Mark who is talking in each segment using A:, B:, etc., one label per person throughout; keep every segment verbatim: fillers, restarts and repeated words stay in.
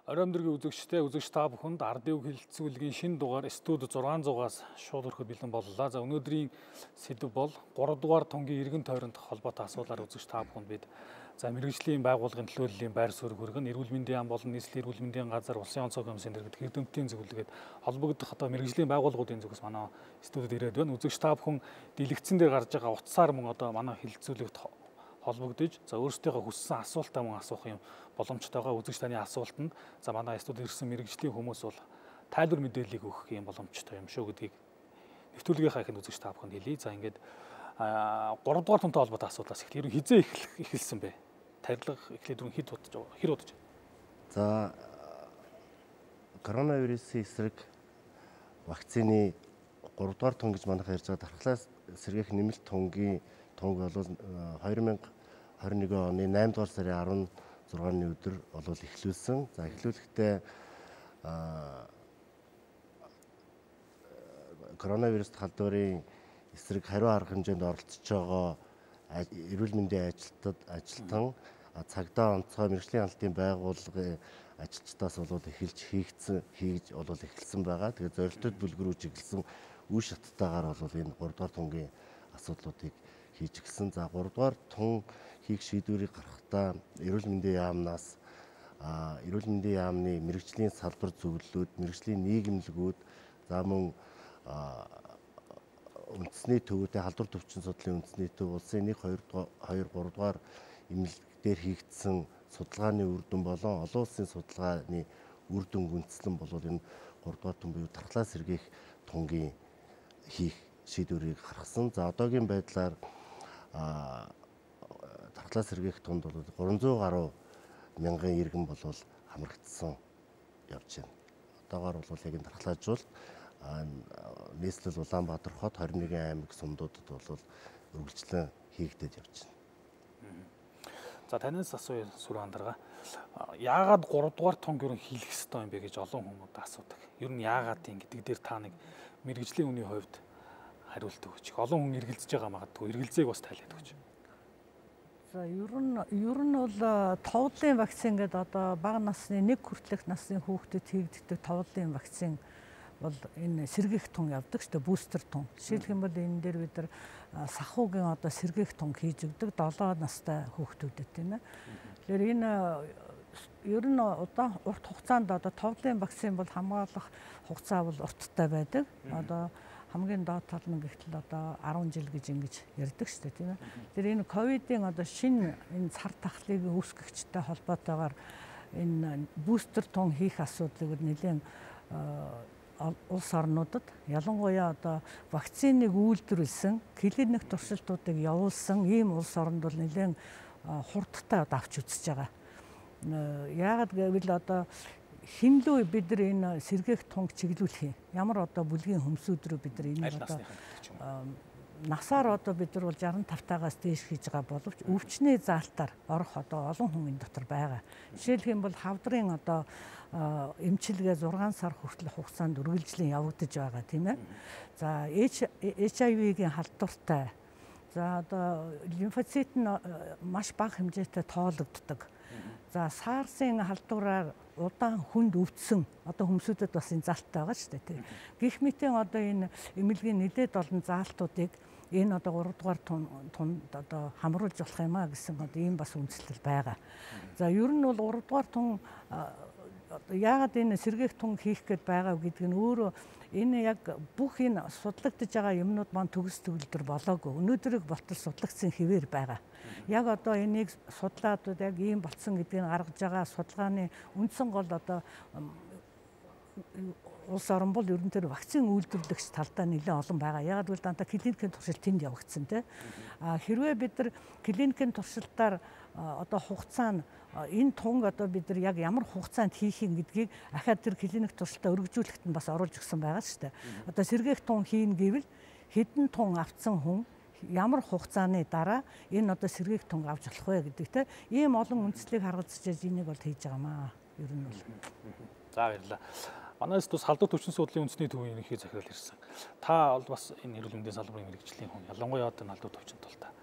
A: Оройн дэргийн үзэгчтэй үзэгч та бүхэнд Ардын хэлэлцүүлгийн шинэ дугаар студи зургаан зугаас шууд өрхөд бэлэн боллоо. За өнөөдрийн сэдв бол гурав дугаар тунгийн эргэн тойронд холбоотой асуудлаар үзэгч та бүхэнд бид за мэрэгжлийн байгууллагын төлөөллийн байр суурь хүргэн эрүүл мэндийн яам болон нийслэлийн эрүүл мэндийн газар улсын онцгой комиссийн дэргэд хэрдэмтийн зөвлөгөөд холбогдох одоо мэрэгжлийн байгууллагуудын зүгээс манай студид ирээд байна. Үзэгч та бүхэн дэлгэцэн дээр гарч байгаа утсаар мөн одоо манай хэлэлцүүлэгт холбогдож за өөрсдийнхөө хүссэн асуултаа мөн асуух юм боломжтойгоо үзэгч таны асуултанд за манай студид ирсэн мэрэгжлийн хүмүүс бол тайлбар мэдээллийг өгөх юм боломжтой юм шүү гэдгийг нэвтрүүлгийнхаа ихэнд үзэгч та бүхэнд хэлье. За ингээд гурав дугаар тунтай холбоотой асуудлаас эхлэх. Ер нь хизээ эхэлсэн бэ? Тарилга эхлээд ер нь хэд удаж байгаа? Хэр удаж?
B: За коронавирусын эсрэг вакцины гурав дугаар тун гэж манайх ярьж байгаа Дархлаа сэргээх нэмэлт тунгийн тунг бол хоёр мянга хорин нэгэн оны наймд дугаар сарын арван зургааны өдөр бол эхлүүлсэн. За эхлүүлэхдээ коронавирус халдварын эсрэг хариу арга хэмжээнд оролцож байгаа эрүүл мэндийн ажилтнууд ажилтан цагдаа онцгой мэргэжлийн хяналтын байгууллагын ажилчдаас бол эхэлж хийгдсэн хийж бол эхэлсэн байгаа. Тэгээд зорилттой бүлгэрүү чиглэсэн үе шаттайгаар бол энэ гурав дугаар тунгийн асуудлуудыг хийж гисэн. За гурав дугаар тун хийх шийдвэрийг гаргахдаа эрүүл мэндийн яамнаас эрүүл мэндийн яамны мэргэжлийн салбар зөвлөлүүд, мэргэжлийн нийгэмлэгүүд, за мөн үндэсний төвүүдээ халдвар төвчин судлалын үндэсний төв улсын нэг хоёр гурав дугаар эмнэлгээр хийгдсэн судалгааны үр дүн болон олон улсын судалгааны үр дүн гүнзэлэн бол энэ гурав дугаар тун буюу Дархлаа сэргээх тунгийн хийх шийдвэрийг гаргасан. За одоогийн байдлаар Дархлаа сэргээх тунд бол гурван зуун гаруй мянган эргэн бол хамрагдсан явж байна. Одоогоор бол яг энэ дархлаажуулалт нийслэл Улаанбаатар хот хорин нэгэн аймаг сумдуудад бол үргэлжлэн хийгдэж явж байна.
A: За танаас асууя сүр андарга. Яагаад гурав дугаар тунг ерөн хийх ёстой юм бэ гэж олон хүмүүс асуудаг. Ер нь яагаад тийм гэдэг дээр та нэг мэрэгжлийн үний хувьд хариулт өгч. Олон хүн эргэлзэж байгаа магадгүй. Эргэлзээг бас тайлаад өгч.
C: За ер нь ер нь бол товлын вакцин гэдэг одоо бага насны нэг хүртэлх насны хүүхдэд хийгддэг товлын вакцин бол энэ сэргээх тун явдаг шүү дээ, бустер тун. Жишээлх юм бол энэ дээр бид нар сахуугийн одоо сэргээх тун хийж өгдөг долоо настай хүүхдүүдэд тийм ээ. Тэгэхээр энэ ер нь удаан урт хугацаанд одоо товлын вакцин бол хамгаалах хугацаа бол урттай байдаг. Одоо хамгийн доод тал нь гэхтэл одоо арван жил гэж ингэж ярьдаг шүү дээ тийм ээ. Тэр энэ ковидын одоо шинэ энэ цар тахлыг үүсгэгчтэй холбоотойгоор энэ бустер тун хийх асуудлыг нэлээд улс орнуудад ялангуяа одоо вакциныг үйлдвэрлэсэн клиник туршилтуудыг явуулсан ийм улс орнд бол нэлээд хурдтай авч үзэж байгаа. Яагаад гэвэл одоо хинлүү бид нар энэ сэргээх тунг чиглүүлэх юм. Ямар одоо бүлгийн хөмсүүд рүү бид нар энэ одоо насаар одоо бид нар бол жаран тавтаагаас дээш хийж байгаа боловч өвчнээ заалтаар орох одоо олон хүн энэ дотор байгаа. Жишээлх юм бол хавдрын одоо эмчилгээ зургаан сар хүртэл хугацаанд үргэлжлэн явагдаж байгаа тийм ээ. За эйч ай ви-гийн халдвартай. За одоо лимфоцит нь маш бага хэмжээтэй тоологддог. За сарсын халдвараар удаан хүнд өвдсөн одоо хүмүүсүүдэд бас энэ заалттай байгаа шүү дээ тийм. Гэх мэтийн одоо энэ эмнэлгийн нэлээд олон заалтуудыг энэ одоо гурав дугаар тунд одоо хамруулж болох юм а гэсэн одоо ийм бас үндэслэл байгаа. За ер нь бол гурав дугаар тун яагаад энэ сэргээх тун хийх гээд байгаа гэдг нь өөрөө энэ яг бүх энэ судлагдж байгаа юмнууд маань төгс төгөлдөр болоогүй. Өнөөдрийг болтол судлагдсан хэвээр байгаа. Яг одоо энийг судлаад яг ийм болцсон гэдгийг гаргаж байгаа судалгааны үндсэн гол одоо улс орн бол ерөн тэр вакцин үйлдвэрлэгч талдаа нэлээд олон байгаа. Ягаад гэвэл дандаа клиникийн туршилт тэнд явагдсан тийм. А хэрвээ бид нар клиникийн туршилтаар одоо хугацаа нь энэ тунг одоо бид нар яг ямар хугацаанд хийх юм гэдгийг ахаад тэр клиник туршилтаа өргөжүүлэхэд нь бас оруулж өгсөн байгаа шүү дээ. Одоо сэргээх тун хийн гэвэл хэдэн тун авцсан хүн ямар хугацааны дараа энэ одоо сэргээх тунг авч болох вэ гэдэг тийм. Ийм олон үндслийг харгалзаж энийг бол хийж байгаамаа. Ер нь бол.
A: За баярлалаа. Манайс бас халдвар төвчин судлалын үндэсний төвийн ерөнхий захирал ирсэн. Та бол бас энэ эрүүл мэндийн салбарын мэрэгжлийн хүн. Ялангуяа одоо халдвар төвчин тул та.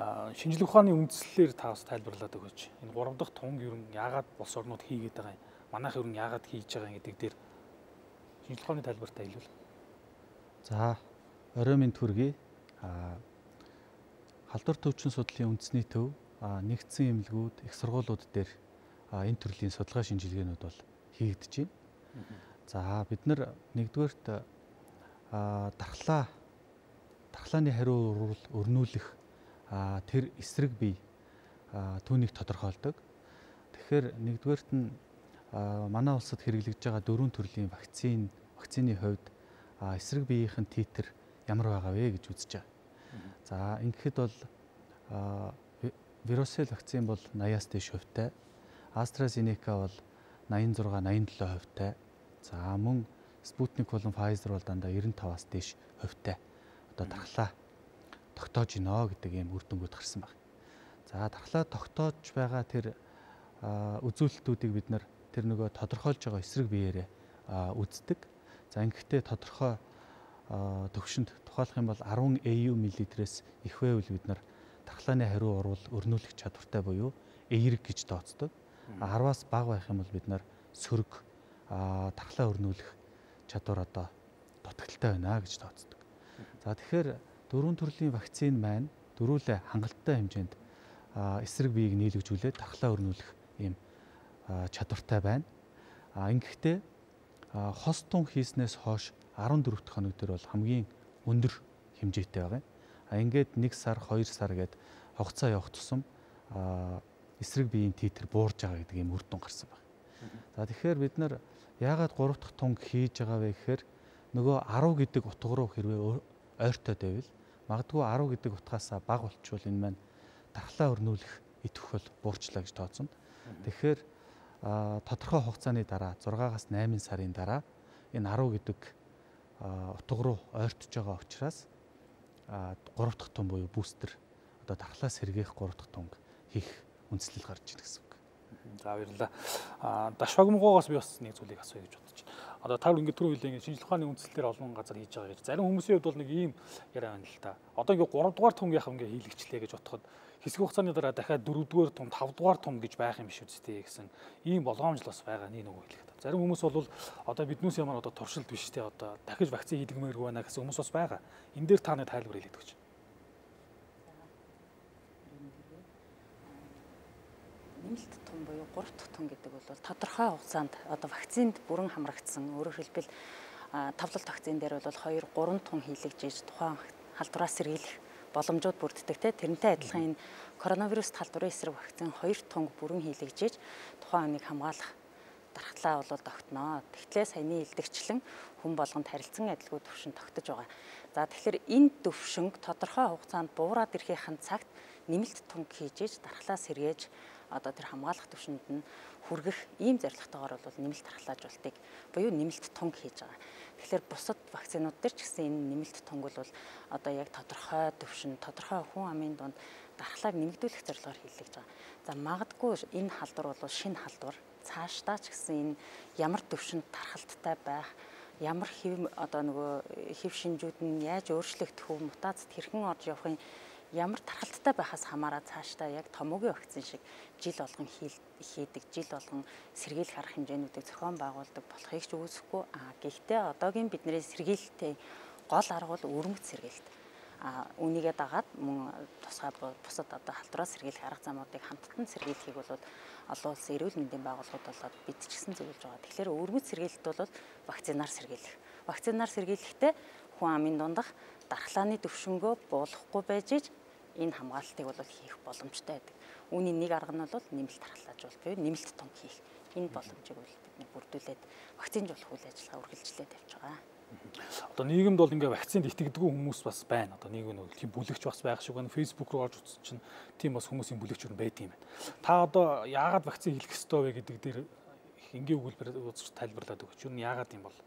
A: Шинжлэх ухааны үндслэлээр та бас тайлбарлаад өгөөч. Энэ гурав дахь тунг ер нь яагаад улс орнууд хийгээд байгаа юм? манайх ер нь яагаад хийж байгаа гэдэг дээр шинжилгээ ухааны тайлбартай хэлвэл.
D: За, орой минь төргий. А халдвар төвчин судлалын үндэсний төв нэгдсэн эмнэлгүүд, их сургуулиуд дээр энэ төрлийн судалгаа шинжилгээнүүд бол хийгдэж байна. За, бид нар нэгдүгээрт дархлаа дархлааны хариу өрнүүлэх тэр эсрэг бие түүнийг тодорхойлдог. Тэгэхээр нэгдүгээрт нь манай улсад хэрэглэж байгаа дөрвөн төрлийн вакцин вакцины хувьд эсрэг биеийнхэн титр ямар байгаа вэ гэж үзэж байгаа. За, ингэхэд бол вирусел вакцин бол наяас дээш хувьтай, AstraZeneca бол найман зурга найман долоо хувьтай. За, мөн Спутник болон Pfizer бол дандаа девяносто таваас дээш хувьтай. Одоо дархлаа тогтоож гинэ гэдэг ийм үр дүнгууд гарсан байна. За, дархлаа тогтоож байгаа тэр үзүүлэлтүүдийг бид нар тэр нөгөө тодорхойлж байгаа эсрэг биеэрээ үздэг. За, ингэхдээ тодорхой төвшөнд тухайлах юм бол арван А U мл-ээс их байвал бид нар дархлааны хариу урвал өрнүүлэх чадвартай буюу эерэг гэж тооцдог. араваас бага байх юм бол бид нар сөрөг дархлаа өрнүүлэх чадвар одоо дутагдaltaй байна гэж тооцдог. За, тэгэхээр дөрвөн төрлийн вакцин маань дөрвөлээ хангалттай хэмжээнд эсрэг биеийг нийлэгжүүлээд дархлаа өрнүүлэх ийм чадвартай байна. Ингэхдээ хос тун хийснээс хойш арван дөрөв дахь хоног дээр бол хамгийн өндөр хэмжээтэй байгаа. А ингээд нэг сар, хоёр сар гээд хугацаа явах тусам эсрэг биеийн титр буурж байгаа гэдэг ийм үр дүн гарсан байна. За, тэгэхээр бид нар яагаад гурав дахь тунг хийж байгаа вэ гэхээр нөгөө арав гэдэг утга руу хэрвээ ойртой байвал магадгүй арав гэдэг утгаасаа бага болчвол энэ маань дархлаа өрнүүлэх идэвхтэй буурчлаа гэж тооцсон. Тэгэхээр тодорхой хугацааны дараа зургаас найман сарын дараа энэ арав гэдэг утга руу ойртож байгаа учраас гурав дахь тун буюу бустер одоо дархлаа сэргээх гурав дахь тунг хийх үндслэл гарч ирнэ гэсэн үг.
A: За, баярлалаа. Дашвагмгоогоос би бас нэг зүйлийг асууя гэж бодож байна. Одоо та бүр ингэ түрүү хэлээ ингэ шинжилгээ ухааны үндслэлээр олон газар хийж байгаа гэж. Зарим хүмүүсийн хувьд бол нэг ийм яриа байна л та. Одоо ингэ гурав дугаар тун яах ингэ хийлэгчлээ гэж бодоход хэсэг хугацааны дараа дахиад дөрөв дугаар тун, тав дугаар тун гэж байх юм биш үстэй гэсэн ийм болгоомжл бас байгаа нэг нөгөө хэлэх. Зарим хүмүүс бол одоо биднээс ямар одоо туршилт биш те одоо дахиж вакцин хийлгэмээргүй байна гэсэн хүмүүс бас байгаа. Энэ дээр та нэг тайлбар хэлээд өгч.
E: Нэмэлт тун буюу гурав дахь тун гэдэг бол тодорхой хугацаанд одоо вакцинд бүрэн хамрагдсан. Өөрөөр хэлбэл тавлалт вакцин дээр бол хоёр гурван тун хийлэгжиж тухайн халдвараа сэргийлэх боломжууд бүрддэг те. Тэрнтэй адилхан энэ коронавирус халдварын эсрэг вакцин хоёр тунг бүрэн хийлэгжиж тухайн хүнийг хамгаалах дархлаа бол тогтноо. Тэгэхээр саяны илдэгчлэн хүн болгонд харилцан адилгүй төвшин тогтож байгаа. За, тэгэхээр энэ төвшинг тодорхой хугацаанд буураад ирэхин цагт нэмэлт тунг хийж дархлаа сэргээж одоо тэр хамгаалах төвшөнд нь хүргэх ийм зорилготойгоор бол нэмэлт дархлаажуултыг буюу нэмэлт тунг хийж байгаа. Тэгэхээр бусад вакцинууд дээр ч гэсэн энэ нэмэлт тунг бол одоо яг тодорхой төвшин, тодорхой хүн амын дунд дархлааг нэмэгдүүлэх зорилгоор хийлгэж байгаа. За, магадгүй энэ халдвар бол шинэ халдвар. Цаашдаа ч гэсэн энэ ямар төвшөнд тархалттай байх, ямар хэв одоо нөгөө хэв шинжүүд нь яаж өөрчлөгдөх вэ, мутацид хэрхэн орж явахын ямар тархалттай байхаас хамаараа цаашдаа яг томоогийн вакцин шиг жил болгон хийдэг, жил болгон сэргийлэх арга хэмжээнүүдийг зохион байгуулдаг болохыг ч үүсэхгүй. А гэхдээ одоогийн бидний сэргийлэлтийн гол арга бол өрмөц сэргийлэлт. А үүнийгээ дагаад мөн тусгай бусад одоо халдвараа сэргийлэх арга замуудыг хамттан сэргийлэхийг бол олон улсын эрүүл мэндийн байгууллагууд болоод бид ч гэсэн зөвлөж байгаа. Тэгэхээр өрмөц сэргийлэлт бол вакцинаар сэргийлэх. Вакцинаар сэргийлэхдээ хүн амын дундах дархлааны төвшөнгөө буулгахгүй байж энэ хамгаалтыг бол хийх боломжтой байдаг. Үүний нэг арга нь бол нэмэлт дархлаажуул буюу нэмэлт тунг хийх. Энэ боломжийг бол бидний бүрдүүлээд вакцинжуулах үйл ажиллагаа үргэлжлүүлээд тавьж байгаа.
A: Одоо нийгэмд бол ингээ вакцинд итгэдэггүй хүмүүс бас байна. Одоо нийгэм нь тийм бүлэгч бас байх шиг байна. Facebook руу орж үзсэн чинь тийм бас хүмүүсийн бүлэгчүүд байд юм байна. Та одоо яагаад вакцин хийх ёстой вэ гэдэг дээр энгийн өгүүлбэр үзэж тайлбарлаад өгч. Юу нь яагаад юм бол?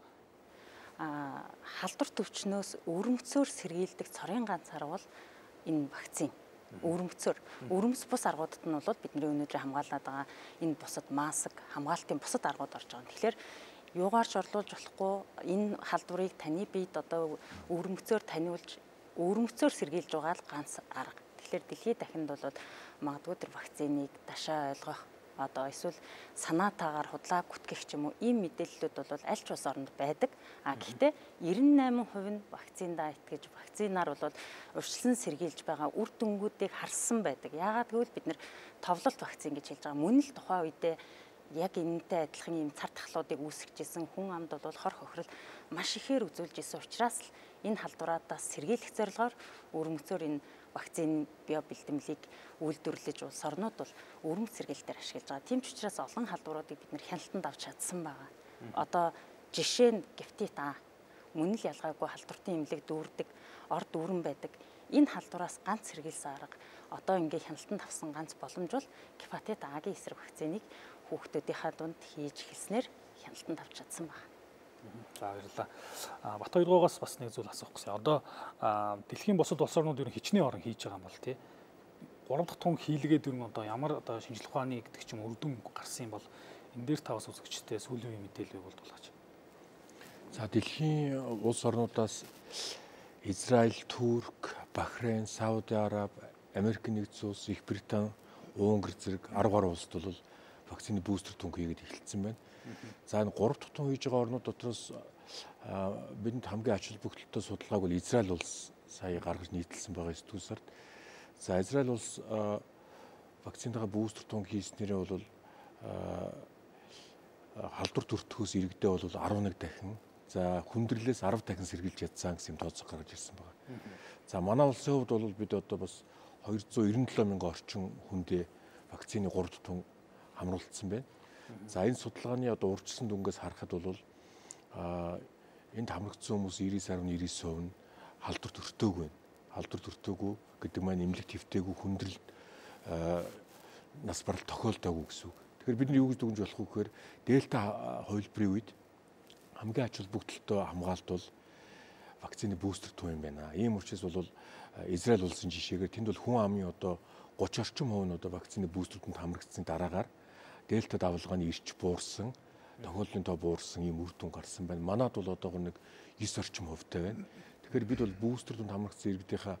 E: Аа, халдвар төвчнөөс өрөмцөөр сэргийлдэг цорын ганц арга бол энэ вакцин. Өрөмцөөр. Өрөмц бус аргуудад нь бол бидний өнөөдөр хамгаалаад байгаа энэ бусад маск, хамгаалтын бусад аргууд орж байгаа. Тэгэхээр юугаарч орлуулж болохгүй энэ халдварыг таны биед одоо өрөмцөөр таниулж, өрөмцөөр сэргийлж байгаа л ганц арга. Тэгэхээр дэлхийд дахинд бол магадгүй тэр вакциныг дашаа ойлгох, одоо эсвэл санаатаагаар худлаа гүтгэх ч юм уу ийм мэдээллүүд бол аль ч улс оронд байдаг. А гэхдээ девяносто восемь хувь нь вакциндаа итгэж вакцинаар бол урьдчилан сэргийлж байгаа үр дүнгуудыг харсан байдаг. Яагаад гэвэл бид нэр товлолт вакцин гэж хэлж байгаа. Мөн л тухайн үедээ яг энэтэй адилхан ийм цар тахлуудыг үүсгэжсэн хүн амд бол хор хохирол маш ихээр үзүүлж исэн учраас л энэ халдвараадаас сэргийлэх зорилгоор өрмөцөөр энэ вакцины био бэлтгэлийг үйлдвэрлэж улс орнууд бол өрмөц сэргээлтээр ашиглаж байгаа. Тийм ч учраас олон халдваруудыг бид нэр хяналтанд авч чадсан байгаа. Одоо жишээ нь гепатит А мөн л ялгаагүй халдвартын эмнэлэг дүүрдэг, орд дүүрэн байдаг. Энэ халдвараас ганц сэргийлсэн арга одоо ингээ хяналтанд авсан ганц боломж бол гепатит А-гийн эсрэг вакциныг хүүхдүүдийнхаа дунд хийж эхэлснээр хяналтанд авч чадсан байна.
A: За баярлалаа. Бат хоёргоогоос бас нэг зүйл асуух гэсэн. Одоо дэлхийн бусад улс орнууд ер нь хичнээн орон хийж байгаа юм бол тий. гурав дахь тун хийлгээд ер нь одоо ямар одоо шинжилгээ ухааны гэдэг ч юм үр дүн гарсан юм бол энэ дээр тавас үзэгчтэй сүүлийн үеийн мэдээлэл болдуулаач.
F: За дэлхийн улс орнуудаас Израиль, Турк, Бахрейн, Сауди Араб, Америк нэгдсэн улс, Их Британи, Унгар зэрэг арван гаруй улсд бол вакцины бустер тун хийгээд эхэлсэн байна. За энэ гурав дахь тун хийж байгаа орнууд дотроос бидэнд хамгийн ач холбогдолтой судалгааг бол Израиль улс сая гаргаж нийтэлсэн байгаа сэтгүүл сард. За Израиль улс вакциныхаа бустер тун хийснээрээ бол халдвар төртгөөс иргэдээ бол арван нэг дахин, за хүндрэлээс арав дахин сэргийлж ядсан гэсэн тооцоо гаргаж ирсэн байгаа. За манай улсын хувьд бол бид одоо бас хоёр зуун девяносто долоо мянган орчим хүндээ вакцины гурав дахь тун хамруулсан байна. За энэ судалгааны одоо урьдчилсан дүнгээс харахад бол энд хамрагдсан хүмүүс девяносто нөлөө девяносто хувь нь халдвар төртөөгүй байна. Халдвар төртөөгүй гэдэг маань эмнэлэг твтээгүй хүндрэл нас барал тохиолдоогүй гэсэн үг. Тэгэхээр бид нар юу гэж дүгнж болох вэ гэхээр дельта хувилбарын үед хамгийн ач холбогдолтой хамгаалт бол вакцины бустер тун юм байна. Ийм учраас бол Израиль улсын жишээгээр тэнд бол хүн амын одоо гуч орчим хувь нь одоо вакцины бустертанд хамрагдсны дараагаар дельта давлгааны ирч буурсан, тохиолдлын тоо буурсан ийм үр дүн гарсан байна. Манайд бол одоогор нэг девять орчим хувьтай байна. Тэгэхээр бид бол бустертанд хамрагдсан иргэдийнхаа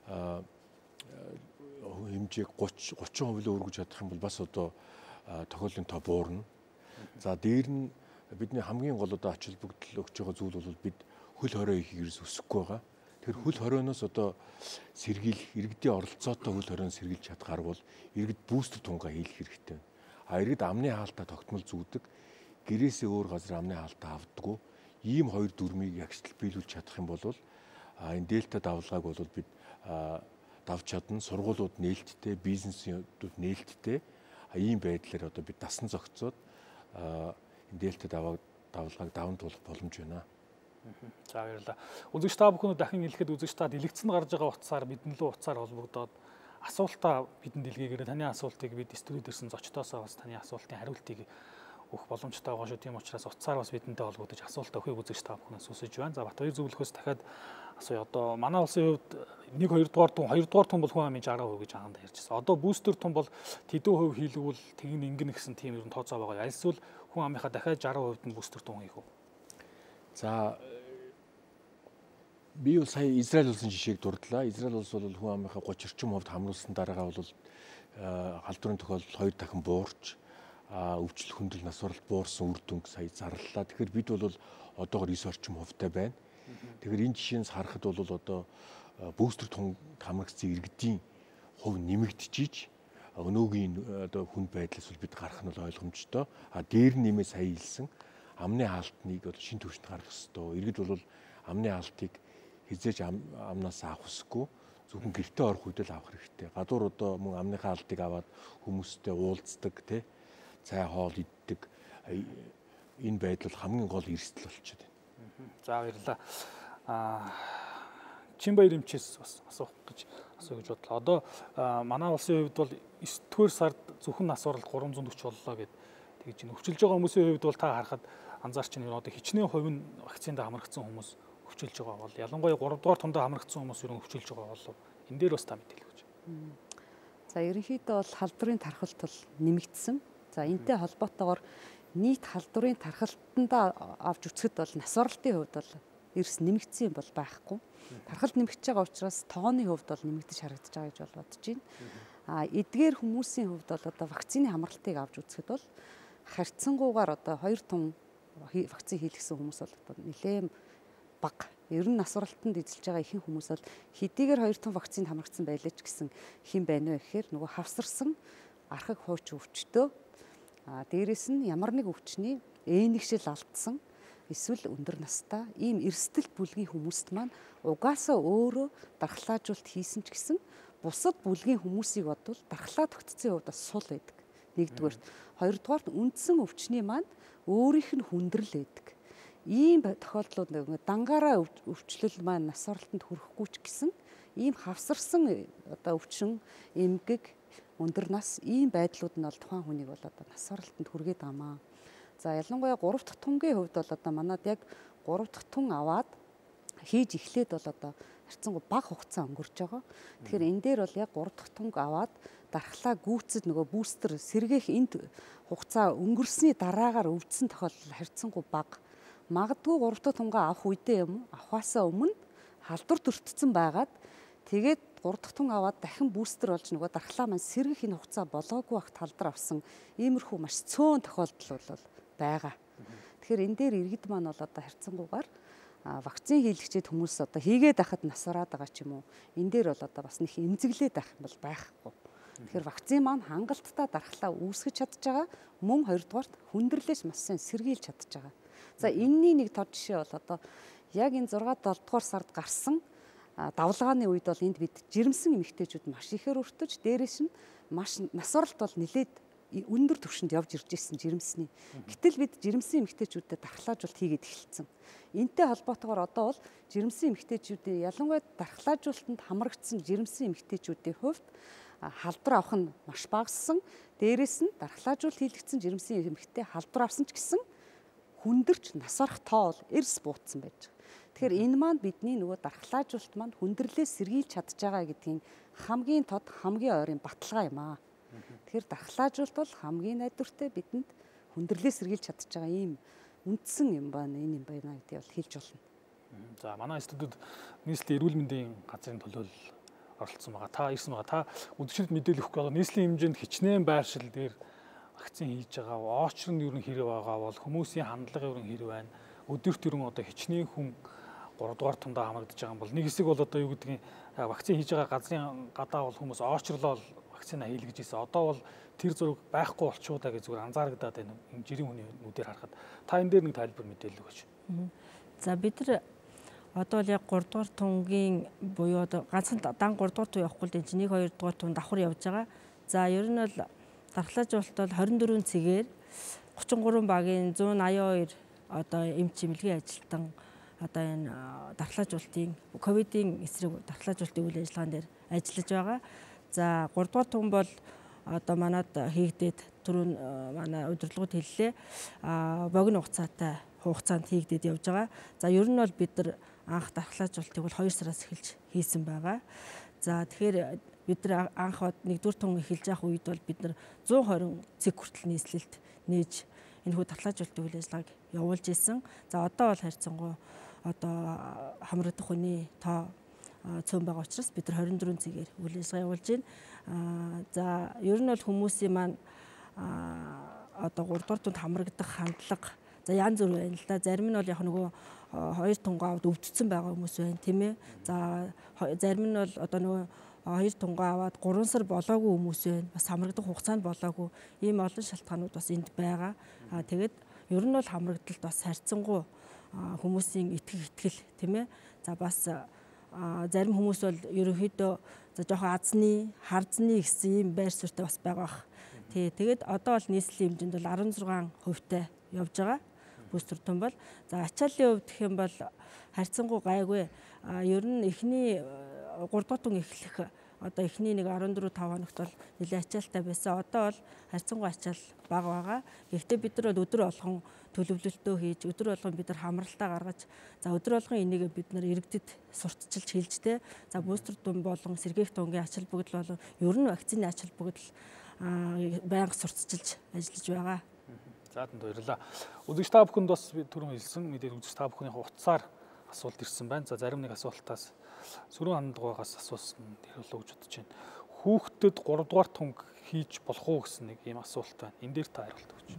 F: хэмжээг гуч гучин хувиар өргөж чадах юм бол бас одоо тохиолдлын тоо буурна. За дээр нь бидний хамгийн гол одоо ач холбогдол өгч байгаа зүйл бол бид хөл хорой хийх ерөөс өсөхгүй байгаа. Тэр хөл хоройноос одоо сэргийлэх, иргэдийн оролцоотой хөл хоройн сэргийлж чадах арга бол иргэд бустер тунгаа хийх хэрэгтэй. А иргэд амны хаалтаа тогтмол зүүдэг, гэрээсээ өөр газар амны хаалтаа авдаггүй. Ийм хоёр дүрмийг ягштал биелүүлж чадах юм бол энэ дельта давлгааг бол бид давж чадна. Сургуулиуд нээлттэй, бизнесүүд нээлттэй. Ийм байдлаар одоо бид дасан зохицоод энэ дельта давлгааг даван туулах боломж байна.
A: За баярлалаа. Үзэгч та бүхэн дахин хэлэхэд үзэгч та дэлгэцэнд гарч байгаа утсаар бидэн лөө утсаар холбогдоод асуултаа бидэнд дэлгээгээрээ таны асуултыг бид студид ирсэн зочдоосоо бас таны асуултын хариултыг өгөх боломжтой байгаа шүү. Тийм учраас утсаар бас бидэнтэй холбогдож асуулт өгөхийг үзэгч та бүхнээс хүсэж байна. За Бат хоёр зөвлөхөөс дахиад асууя. Одоо манай улсын хувьд нэг хоёр дугаар тун, хоёр дугаар тун бол хүн амын сixty хувь гэж анхандаа ярьжсэн. Одоо бустер тун бол тэдэн хувь хийлгүүл тэгин ингэн гэсэн тийм ер нь тооцоо байгаа. Альсвал хүн амынхаа дахиад sixty хувьд нь бустер тун хийх үү?
F: За би бол сая Израиль улсын жишээг дурдлаа. Израиль улс бол хүн амынхаа thirty орчим хувьд хамруулсан дараагаа бол халдварын тохиолдол хоёр дахин буурч өвчлөл хүндрэл нас баралт буурсан үр дүнг сая зарлалаа. Тэгэхээр бид бол одоогор nine орчим хувьтай байна. Тэгэхээр энэ жишээнээс харахад бол одоо бустер тун хамрагдсан иргэдийн хувь нэмэгдчихийж өнөөгийн одоо хүн байдлаас бол бид гарах нь бол ойлгомжтой. А дээр нь нэмээ сая хэлсэн амны хаалтныг бол шин төвшөнд гаргах ёстой. Иргэд бол амны хаалтыг хизээж амнаас авах хүсэхгүй, зөвхөн гэртээ орох үед л авах хэрэгтэй. Гадуур одоо мөн амныхаа хаалтыг аваад хүмүүстэй уулздаг, тий, цай хоол иддэг. Энэ байдал хамгийн гол эрсдэл болчиход байна.
A: За баярлалаа. Аа Чинбаяр эмчээс бас асуух гэж асуу гэж бодлоо. Одоо манай улсын хувьд бол nine дугаар сард зөвхөн нас баралт three hundred forty боллоо гэд тэгж байна. Өвчилж байгаа хүмүүсийн хувьд бол та харахад анзаарч байна. Одоо хичнээн хувь нь вакцинд хамрагдсан хүмүүс өвчилж байгаа бол ялангуяа three дугаар тундаа хамрагдсан хүмүүс ер нь өвчилж байгаа болов. Энэ дээр бас та мэдээлэл өгч.
G: За ерөнхийдөө бол халдварын тархалт бол нэмэгдсэн. За энтэй холбоотойгоор нийт халдварын тархалтандаа авч үзэхэд бол нас баралтын хувьд бол эрс нэмэгдсэн бол байхгүй. Тархалт нэмэгдэж байгаа учраас тооны хувьд бол нэмэгдэж харагдаж байгаа гэж бол бодож байна. А эдгээр хүмүүсийн хувьд бол одоо вакцины хамралтыг авч үзэхэд бол харьцангуйгаар одоо хоёр тун вакцин хийлгэсэн хүмүүс бол одоо нэлээд бага. Ер нь насваралтанд эзэлж байгаа ихэнх хүмүүс бол хэдийгээр хоёр тун вакцинд хамрагдсан байлаа ч гэсэн хэн байна вэ гэхээр нөгөө хавсарсан архаг хууч өвчтөө а дээрэс нь ямар нэг өвчний ээнэгшил алдсан эсвэл өндөр настай ийм эрсдэл бүлгийн хүмүүст маань угаасаа өөрөө дархлаажуулт хийсэн ч гэсэн бусад бүлгийн хүмүүсийг бодвол дархлаа тогтцсон хувьд бас сул байдаг. Нэгдүгээр, хоёрдугаарт үндсэн өвчний маань өөрийнх нь хүндрэл байдаг. Ийм тохиолдлууд нэг дангаараа өвчлөл маань нас оролтонд хүрэхгүй ч гэсэн ийм хавсарсан одоо өвчин, эмгэг, өндөр нас ийм байдлууд нь бол тухайн хүнийг бол одоо нас оролтонд хүргээд байгаамаа. За ялангуяа гурав дахь тунгийн хувьд бол одоо манад яг гурав дахь тун аваад хийж эхлээд бол одоо харьцангуй бага хугацаа өнгөрч байгаа. Тэгэхээр энэ дээр бол яг гурав дахь тунг аваад дархлаа гүйцэд нөгөө бустер сэргээх энд хугацаа өнгөрсний дараагаар өвдсөн тохиолдол харьцангуй бага. Магадгүй гурав дахь тунгаа авах үедээ юм авахаасаа өмнө халдвар төртсөн байгаад тэгээд гурав дахь тун аваад дахин бустер болж нөгөө дархлаа маань сэргэх энэ хугацаа болоогүй багт халдвар авсан иймэрхүү маш цөөн тохиолдол бол байгаа. Тэгэхээр энэ дээр иргэд маань бол одоо харьцангуйгаар вакцин хийлгчид хүмүүс одоо хийгээд байхад насвараад байгаа ч юм уу. Энэ дээр бол одоо бас нэг эмзэглээд байх юм бол байхгүй. Тэгэхээр вакцин маань хангалттай дархлаа үүсгэж чадж байгаа. Мөн хоёрдугаарт хүндрэлээс маш сайн сэргийлж чадж байгаа. За энэний нэг тод жишээ бол одоо яг энэ зургаат долдугаар сард гарсан давлгааны үед бол энд бид жирэмсэн эмэгтэйчүүд маш ихээр өртөж, дээрээс нь маш насваралт бол нэлээд өндөр түвшинд явж ирж ирсэн жирэмсний. Гэтэл бид жирэмсэн эмэгтэйчүүдэд дархлаажуулалт хийгээд эхэлсэн. Энтэй холбоотойгоор одоо бол жирэмсэн эмэгтэйчүүдийн ялангуяа дархлаажуулалтанд хамрагдсан жирэмсэн эмэгтэйчүүдийн хувьд халдвар авах нь маш багассан. Дээрээс нь дархлаажуулалт хийлгсэн жирэмсэн эмэгтэй халдвар авсан ч гэсэн хүндэрч нас орох тоо бол эрс буутсан байж байгаа. Тэгэхээр энэ маань бидний нөгөө дархлаажуулалт маань хүндрэлээс сэргийлж чадж байгаа гэдгийн хамгийн тод хамгийн ойрын баталгаа юм аа. Тэгэхээр дархлаажуулалт бол хамгийн найдвартай бидэнд хүндрэлээс сэргийлж чадж байгаа ийм үндсэн юм байна, энэ юм байна гэдгийг бол хэлж болно.
A: За манай студид нийслэлийн эрүүл мэндийн газрын төлөөлөл оролцсон байгаа. Та ирсэн байгаа. Та үдшилд мэдээлэл өгөх байгаа. Нийслэлийн хэмжээнд хичнээн байршил дээр вакцин хийж байгаа. Оочр нь ер нь хэрэг байгаа бол хүмүүсийн хандлага ер нь хэрэг байна. Өдөрт ер нь одоо хичнээн хүн гурав дугаар тундаа хамрагдаж байгаа юм бол нэг хэсэг бол одоо юу гэдгийг вакцин хийж байгаа газрын гадаа бол хүмүүс оочрлол вакцина хийлгэж ийсэн. Одоо бол тэр зураг байхгүй болчихоо гэж зүгээр анзаарагдаад байна. Энэ жирийн хүний нүдээр харахад та энэ дээр нэг тайлбар мэдээлэл өгөөч.
H: За бид нар одоо л яг гурав дугаар тунгийн буюу одоо ганцхан дан гурав дугаар тун явахгүй л энэ нэг хоёр дугаар тун давхар явж байгаа. За ер нь бол дархлаажуулалт бол хорин дөрвөн цэгээр гучин гурван багийн зуун аяа хоёр одоо эмч чимэлгийн ажилтан одоо энэ дархлаажуулалтын ковидын эсрэг дархлаажуулалтын үйл ажиллагаан дээр ажиллаж байгаа. За гурав дугаар тун бол одоо манад хийгдээд түрүүн манай удирдлагууд хэллээ. А богино хугацаатай хугацаанд хийгдээд явж байгаа. За ер нь бол бид нар анх дархлаажуулалтыг бол хоёр сараас эхэлж хийсэн байгаа. За тэгэхээр бид нар анх нэгдүгээр тун эхэлж явах үед бол бид нар зуун хорин цэг хүртэл нийслэлт нээж энэ хүү дархлаажуулалтын үйл ажиллагааг явуулж исэн. За одоо бол харьцангуй одоо хамрагдах хүний тоо цөөн байгаа учраас бид нар хорин дөрвөн цэгээр үйл ажиллагаа явуулж байна. За ер нь бол хүмүүсийн маань одоо гурав дугаар тунд хамрагдах хандлага за янз бүр байна л да. Зарим нь бол яг нөгөө хоёр тунгаа аваад өвдсөн байгаа хүмүүс байна тийм ээ. За зарим нь бол одоо нөгөө хоёр тунгаа аваад гурван сар болоогүй хүмүүс байна. Бас хамрагдах хугацаанд болоогүй ийм олон шалтгаанууд бас энд байгаа. Аа тэгээд ер нь бол хамрагдалт бас харьцангуй хүмүүсийн итгэх итгэл тийм ээ. За бас зарим хүмүүс бол ерөнхийдөө за жоохон азны, харзны гэсэн ийм байр суурьтай бас байгаа бах. Тий, тэгээд одоо бол нийслэлийн хэмжээнд бол арван зургаан хувьтай явж байгаа. Бустер тун бол за ачааллын хувьд гэх юм бол харьцангуй гайгүй. Ер нь эхний гурав дахь тун эхлэх одоо эхний нэг арван дөрөв тав хоногт бол нэлээд ачаалтай байсан. Одоо бол харьцангуй ачаал бага байгаа. Гэхдээ бид нар бол өдөр болгон төлөвлөлтөө хийж өдөр болгон бид нар хамралтаа гаргаж за өдөр болгон энийг бид нар иргэдэд сурталчилж хэлжтэй. За бустер тун болон сэргээх тунгийн ачаал бүгд болон ер нь вакцины ачаал бүгд байнга сурталчилж ажиллаж байгаа.
A: За танд баярлалаа. Үзэгч та бүхэнд бас би түрүүн хэлсэн мэдээд үзэгч та бүхний утсаар асуулт ирсэн байна. За зарим нэг асуултаас сөрөг хандлагаас асуусан тэр болоо гэж бодож байна. хүүхдэд гуравдугаар тунг хийж болох уу гэсэн нэг ийм асуулт байна. Энэ дээр та хариулт өгч.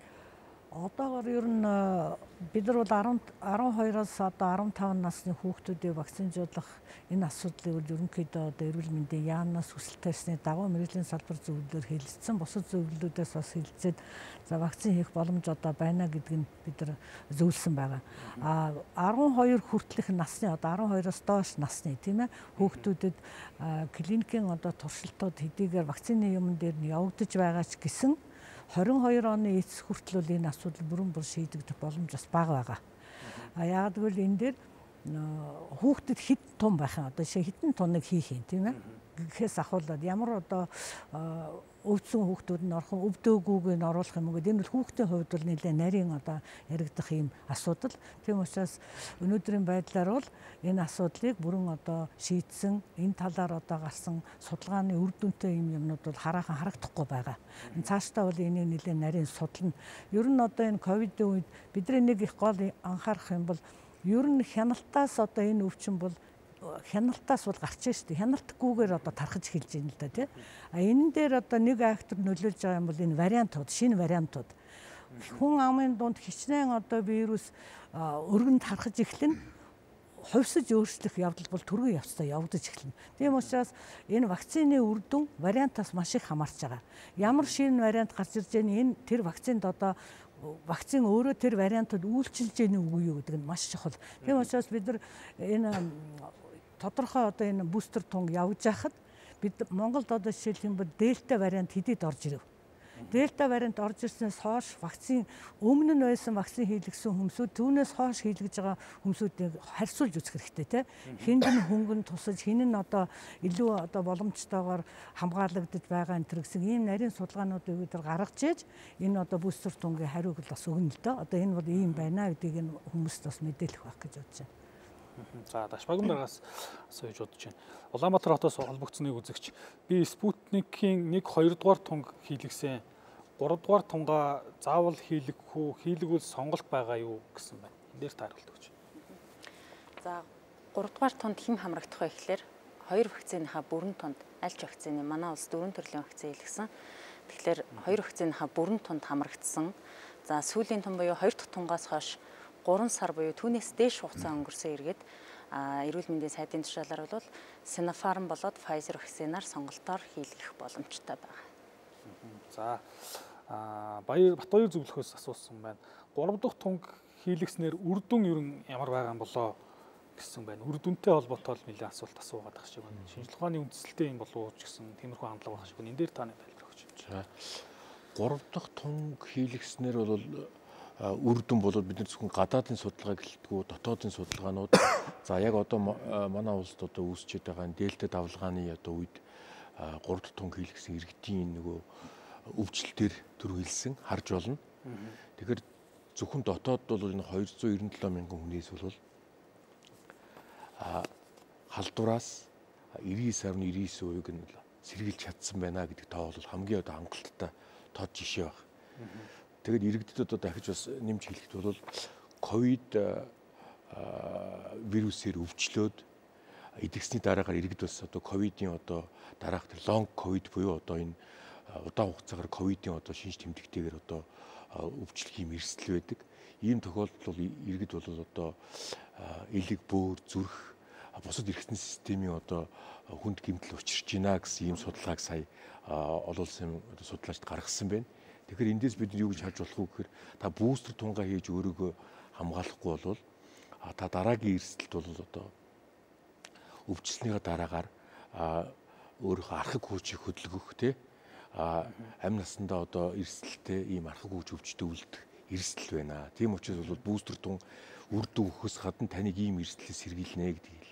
C: Одоогоор ер нь бид нар бол арван хоёроос одоо арван таван насны хүүхдүүдийг вакцинжуулах энэ асуудлыг бол ерөнхийдөө одоо эрүүл мэндийн яамнаас хүсэлт тавьсны дагуу мэрэгжлийн салбар зөвлөлөөр хэлэлцсэн. Бусад зөвлөлүүдээс бас хэлэлцээд за вакцин хийх боломж одоо байна гэдг нь бид нар зөвлөсөн байгаа. А арван хоёр хүртэлх насны одоо арван хоёроос доош насны тийм ээ хүүхдүүдэд клиникийн одоо туршилтууд хэдийгээр вакцины юм дээр нь явагдаж байгаа ч гэсэн хорин хоёр оны эцэс хүртэл бол энэ асуудал бүрэн бүр шийдэгдэх боломж бас бага байгаа. А яагаад гэвэл энэ дээр хүүхдэд хэд тун байх юм одоо жишээ хэдэн туныг хийх юм тийм ээ. Гэхээс ахуулаад ямар одоо өвдсөн хүүхдүүд нь орхон өвдөөгүйг нь оруулах юм гээд энэ бол хүүхдийн хувьд бол нэлээд нарийн одоо яригдах юм асуудал. Тийм учраас өнөөдрийн байдлаар бол энэ асуудлыг бүрэн одоо шийдсэн энэ талаар одоо гарсан судалгааны үр дүнтэй юм юмнууд бол хараахан харагдахгүй байгаа. Цаашдаа бол энийг нэлээд нарийн судална. Ер нь одоо энэ ковидын үед бидний нэг их гол анхаарах юм бол ер нь хяналтаас одоо энэ өвчин бол хяналтаас бол гарч байна шүү дээ. Хяналтгүйгээр одоо тархаж эхэлж байна л да тий. А энэ дээр одоо нэг актер нөлөөлж байгаа юм бол энэ вариантууд, шинэ вариантууд. Хүн амын дунд хичнээн одоо вирус өргөнд тархаж эхлэн хувьсаж өөрчлөх явдал бол түргэн явцдаа явагдаж эхэлнэ. Тийм учраас энэ вакцины үр дүн вариантаас маш их хамаарч байгаа. Ямар шинэ вариант гарч ирж байгааг энэ тэр вакцинд одоо вакцин өөрөө тэр вариантад үйлчилж яах үгүй юу гэдэг нь маш чухал. Тийм учраас бид нар энэ тодорхой одоо энэ бустер тунг явж байхад бид Монголд одоо жишээлх юм бол дельта вариант хэдийд орж ирэв. Дельта вариант орж ирснээс хойш вакцин өмнө нь байсан вакцин хийлгэсэн хүмүүсүүд түүнээс хойш хийлгэж байгаа хүмүүсүүдийг харьцуулж үзэх хэрэгтэй тийм. Хинд нь хөнгөн тусаж хин нь одоо илүү одоо боломжтойгоор хамгаалагдаж байгаа энэ төр гэсэн ийм нарийн судалгаануудыг бид гаргаж ээж энэ одоо бустер тунгийн хариуг бас өгнө л дөө. Одоо энэ бол ийм байна гэдгийг нь хүмүүст бас мэдээлэх байх гэж бодож байна.
A: За Дашбагнаргаас асууж бодож байна. Улаанбаатар хотоос холбогдсныг үзэгч би Спутникийн нэг хоёр дугаар тунг хийлгэсэн. гурав дугаар тунгаа заавал хийлгэх үү, хийлгүүл сонголт байгаа юу гэсэн байна. Энэ дээр тааруулт өгч.
E: За гурав дугаар тунд хэн хамрагдах вэ гэхээр хоёр вакциныхаа бүрэн тунд аль ч вакцины манай улс дөрвөн төрлийн вакцин хийлгэсэн. Тэгэхээр хоёр вакциныхаа бүрэн тунд хамрагдсан. За сүүлийн тун буюу хоёр дахь тунгаас хойш гурван сар буюу түүнээс дээш хугацаа өнгөрсөн эргээд эрүүл мэндийн сайдын тушаалаар бол Sinopharm болоод Pfizer вакцинаар сонголтоор хийлгэх боломжтой байна.
A: За Баяр Батбаяр зөвлөхөөс асуусан байна. гурав дахь тунг хийлгэснээр үр дүн ер нь ямар байгаа юм болоо гэсэн байна. Үр дүнтэй холбоотой нэлээд асуулт асуугаад байгаа шиг байна. Шинжлэх ухааны үндэслэлтэй юм болов уу ч гэсэн тиймэрхүү хандлага байгаа шиг байна. Энэ дээр та нэг тайлбар өгч.
F: За гурав дахь тунг хийлгэснээр бол үр дүн болоод бид нар зөвхөн гадаадын судалгаа гэлтгүү дотоодын судалгаанууд за яг одоо манай улсад одоо үүсчээд байгаа дельта давлгааны одоо үед гурав дахь тунг хийлгэсэн иргэдийн нөгөө өвчлөлтөөр төрүүлсэн харж болно. Тэгэхээр зөвхөн дотоод бол энэ хоёр зуун девяносто семь мянган хүнээс бол халдвараас девяносто девять процент нь сэргийлж чадсан байна гэдэг тоо бол хамгийн одоо хангалттай тод жишээ баг. Тэгээд иргэдэд одоо дахиж бас нэмж хэлэхэд бол ковид вирусээр өвчлөөд эдгэсний дараагаар иргэд бас одоо ковидын одоо дараах тэр лонг ковид буюу одоо энэ удаан хугацаагаар ковидын одоо шинж тэмдэгтэйгээр одоо өвчлөх юм эрсдэл байдаг. Ийм тохиолдолд бол иргэд бол одоо элэг, бөөр, зүрх бусад эрхтний системийн одоо хүнд гэмтэл учирч байна гэсэн ийм судалгааг сая олон улсын судлаачид гаргасан байна. Тэгэхээр эндээс бид юу гэж харж болох вэ гэхээр та бустер тунгаа хийж өөрийгөө хамгаалахгүй бол та дараагийн эрсдэлд бол одоо өвчлснийхаа дараагаар өөрийнхөө архаг хүчийг хөдөлгөх тий амь насандаа одоо эрсдэлтэй ийм архаг хүч өвчтөд үлдэх эрсдэл байна. Тийм учраас бол бустер тун үр дүн өгөхөөс гадна таныг ийм эрсдлээс сэргийлнэ гэдэг хэл.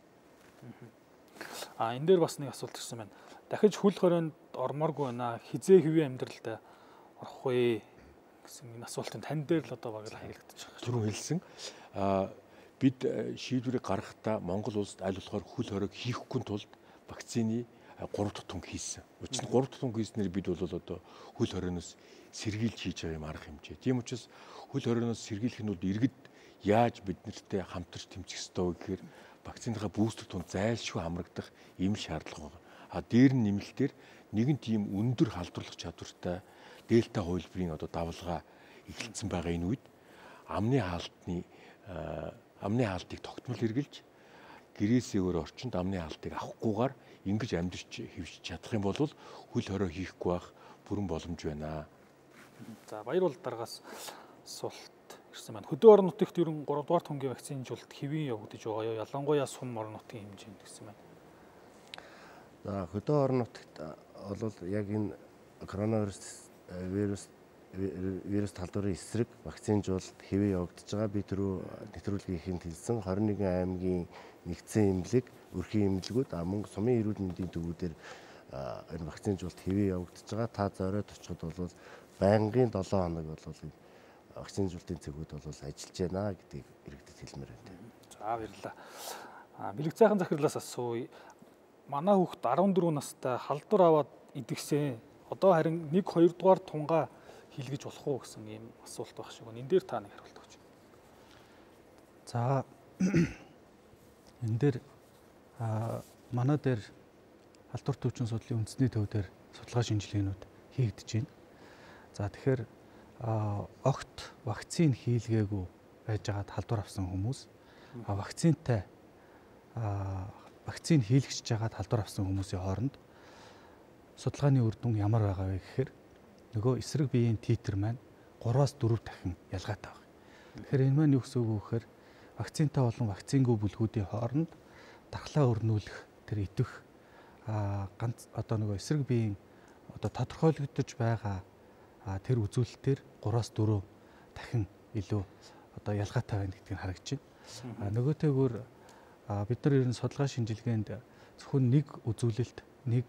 A: А энэ дээр бас нэг асуулт ирсэн байна. Дахиж хөл хорионд ормооргүй байна. Хизээ хэвийн амьдралдаа орох вэ гэсэн энэ асуултын тань дээр л одоо баг л хаягдчих байгаа.
F: Түрүү хэлсэн. А бид шийдвэрийг гаргахдаа Монгол улсад аль болохоор хөл хориг хийхгүй тулд вакцины гурав дахь тунг хийсэн. Учир нь гурав дахь тунг хийснээр бид бол одоо хөл хорионоос сэргийлж хийж байгаа юм арга хэмжээ. Тийм учраас хөл хорионоос сэргийлэх нь бол иргэд яаж бид нартэй хамтарч тэмцэх ёстой вэ гэхээр вакциныхаа бустер тунг зайлшгүй хамрагдах ийм шаардлага байна. А А дээр нь нэмэлтээр нэгэн тийм өндөр халдварлах чадвартай дельта хувилбарын одоо давалгаа эхэлсэн байгаа энэ үед амны хаалтны амны хаалтыг тогтмол хэрглэж гэрээсээ өөр орчинд амны хаалтыг авахгүйгээр ингэж амьдарч хэвшиж чадах юм бол хөл хорой хийхгүй байх бүрэн боломж байна.
A: За баяр бол дараагаас асуулт ирсэн байна. Хөдөө орон нутагт ерөн гурав дугаар тунгийн вакцинжуулалт хэвийн явагдаж байгаа юу? Ялангуяа сум орон нутгийн хэмжээнд гэсэн байна.
B: За хөдөө орон нутагт бол яг энэ коронавирус вирус вирус талбарын эсрэг вакцинжуулалт хэвээ явагдаж байгаа. Би түрүү нэвтрүүлгийнхэнт хэлсэн хорин нэгэн аймгийн нэгдсэн эмнэлэг, өрхийн эмнэлгүүд мөн сумын эрүүл мэндийн төвүүдээр энэ вакцинжуулалт хэвээ явагдаж байгаа. Та зориод очиход бол байнгын долоон хоног бол энэ вакцинжуулалтын цэгүүд бол ажиллаж байна гэдгийг иргэдэд хэлмээр байна.
A: За баярлалаа. А бэлэг цайхан захирлаас асууя. Манай хүүхэд арван дөрвөн настай халдвар аваад идэгсэн. Одоо харин нэг хоёр дугаар тунгаа хийлгэж болох уу гэсэн ийм асуулт байх шиг байна. Энэ дээр та нэг хариулт өгч.
D: За энэ дээр манай дээр халдвар төвчин судлалын үндэсний төв дээр судалгаа шинжилгээнүүд хийгдэж байна. За тэгэхээр огт вакцин хийлгээгүй байжгаад халдвар авсан хүмүүс вакцинтай вакцин хийлгэж жагаад халдвар авсан хүмүүсийн хооронд судалгааны үр дүн ямар байгаа вэ гэхээр нөгөө эсрэг биеийн титр маань гураас дөрөв дахин ялгаатай байна. Тэгэхээр энэ маань юу гэсэн үг вэ гэхээр вакцинтай болон вакцингүй бүлгүүдийн хооронд дархлаа өрнүүлэх тэр идэх ганц одоо нөгөө эсрэг биеийн одоо тодорхойлогдож байгаа тэр үзүүлэлтээр гураас дөрөв дахин илүү одоо ялгаатай байна гэдгийг харагдаж байна. Нөгөөтэйгөр бид нар ер нь судалгаа шинжилгээнд зөвхөн нэг үзүүлэлт нэг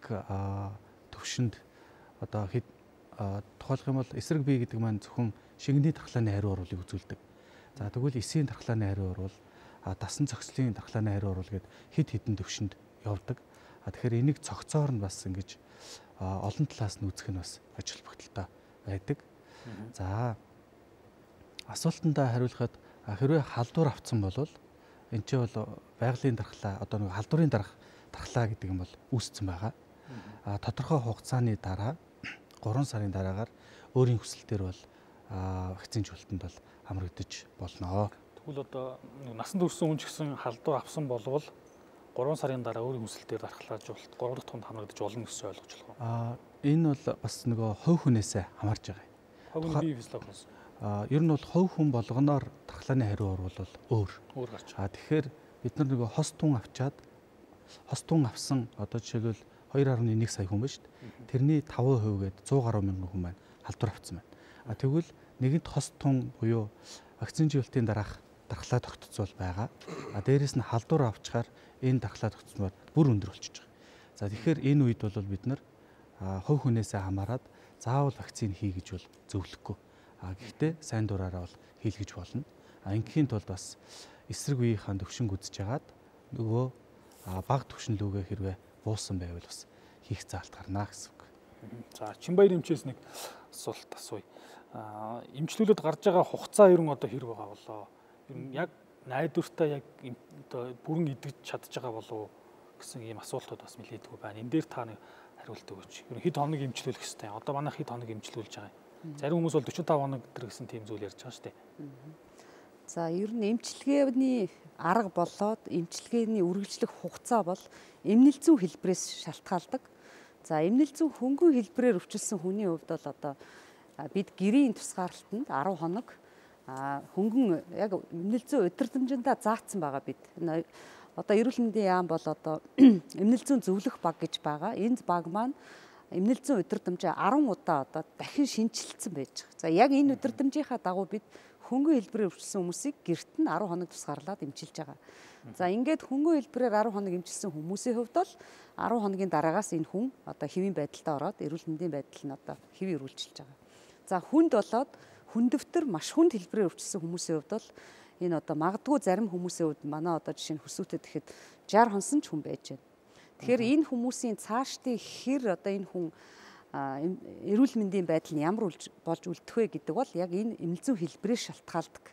D: төвшөнд одоо хэд тухайлх юм бол эсрэг бие гэдэг маань зөвхөн шингэний дархлааны хариу оруулыг үзүүлдэг. За тэгвэл эсийн дархлааны хариу орвол дасан цогцлын дархлааны хариу орвол гээд хэд хэдэн төвшөнд явдаг. Тэгэхээр энийг цогцоор нь бас ингэж олон талаас нь үзэх нь бас аж холбогдолтой байдаг. За асуултандаа хариулахад хэрвээ халдвар авсан бол энэ ч бол байгалийн дархлаа одоо нэг халдварын дарах дархлаа гэдэг юм бол үүссэн байгаа. А тодорхой хугацааны дараа гурван сарын дараагаар өөрийн хүсэлтээр бол вакцинжуулалтанд бол хамрагдаж болно.
A: Тэгвэл одоо насанд хүрсэн хүн ч гэсэн халдвар авсан болвол гурван сарын дараа өөрийн хүсэлтээр дархлаажуулалт гурав дахь тунд хамрагдаж болно гэсэн ойлгож байна уу?
D: А энэ бол бас нөгөө хувь хүнээсээ хамаарж байгаа.
A: Хувь хүний бие физиологиос.
D: А ер нь бол хувь хүн болгоноор дархлааны хариу орвол өөр.
A: Өөр гарч.
D: А тэгэхээр бид нар нөгөө хос тун авчаад хос тун авсан одоо жишээлбэл хоёр гаруй нэг сая хүн ба шүү дээ. Тэрний таван хувь гээд зуун гаруй мянган хүн маань халдвар авсан байна. А тэгвэл нэгэнт хос тун буюу вакцинжуулалтын дараах дархлаа тогтцол байгаа. А дээрэс нь халдвар авчгаар энэ дархлаа тогтцол бүр өндөр болчихж байгаа. За тэгэхээр энэ үед бол бид нар хувь хүнээсээ хамаарад заавал вакцин хий гэж бол зөвлөхгүй. А гэхдээ сайн дураараа бол хийлгэж болно. А ингээхийн тулд бас эсрэг үеийнхаа төвшинг үзэж хагаад нөгөө бага төвшин лүүгээ хэрвээ буусан байвал бас хийх заалт гарна гэсэн үг.
A: За Чинбаяр эмчээс нэг асуулт асууя. Аа эмчлүүлээд гарч байгаа хугацаа ер нь одоо хэр байгаа болоо? Ер нь яг найдвартай яг одоо бүрэн идэж чадж байгаа болов гэсэн ийм асуултууд бас нэлээдгүй байна. Энэ дээр та нэг хариулт өгөөч. Ер нь хэд хоног эмчлүүлэх хэвтэй. Одоо манай хэд хоног эмчлүүлж байгаа юм. Зарим хүмүүс бол дөрвөн таван хоног гэдэг гэсэн тийм зүйл ярьж байгаа шүү дээ.
G: За ер нь эмчилгээний арга болоод эмчилгээний үргэлжлэх хугацаа бол эмнэлэг зүйн хэлбэрээс шалтгаалдаг. За эмнэлэг зүйн хөнгөн хэлбэрээр өвчлсөн хүний хувьд бол одоо бид гэрийн тусгаарлалтанд арав хоног хөнгөн яг эмнэлэг зүйн удирдамжиндаа заасан байгаа бид. Одоо эрүүл мэндийн яам бол одоо эмнэлэг зүйн зөвлөх баг гэж байгаа. Энэ баг маань эмнэлэг зүйн удирдамжаа арван удаа одоо дахин шинжилсэн байж байгаа. За яг энэ удирдамжийнхаа дагуу бид хөнгөн хэлбэрээр өвчлсөн хүмүүсийг гэрт нь арав хоног тусгаарлаад эмчилж байгаа. За ингээд хөнгөн хэлбэрээр арав хоног эмчилсэн хүмүүсийн хувьд бол арав хоногийн дараагаас энэ хүн одоо хэвийн байдалтай ороод эрүүл мэндийн байдал нь одоо хэвийн үргэлжилж байгаа. За хүнд болоод хүндөвтөр маш хүнд хэлбэрээр өвчлсөн хүмүүсийн хувьд бол энэ одоо магадгүй зарим хүмүүсийн хувьд манай одоо жишээ нь хөсөөтэй тэгэхэд шестьдесят хонсон ч хүн байж байна. Тэгэхээр энэ хүмүүсийн цаашдын хэр одоо энэ хүн эрүүл мэндийн байдал нь ямар болж үлдэх вэ гэдэг бол яг энэ эмнэлэг зүйн хэлбэрээр шалтгаалдаг.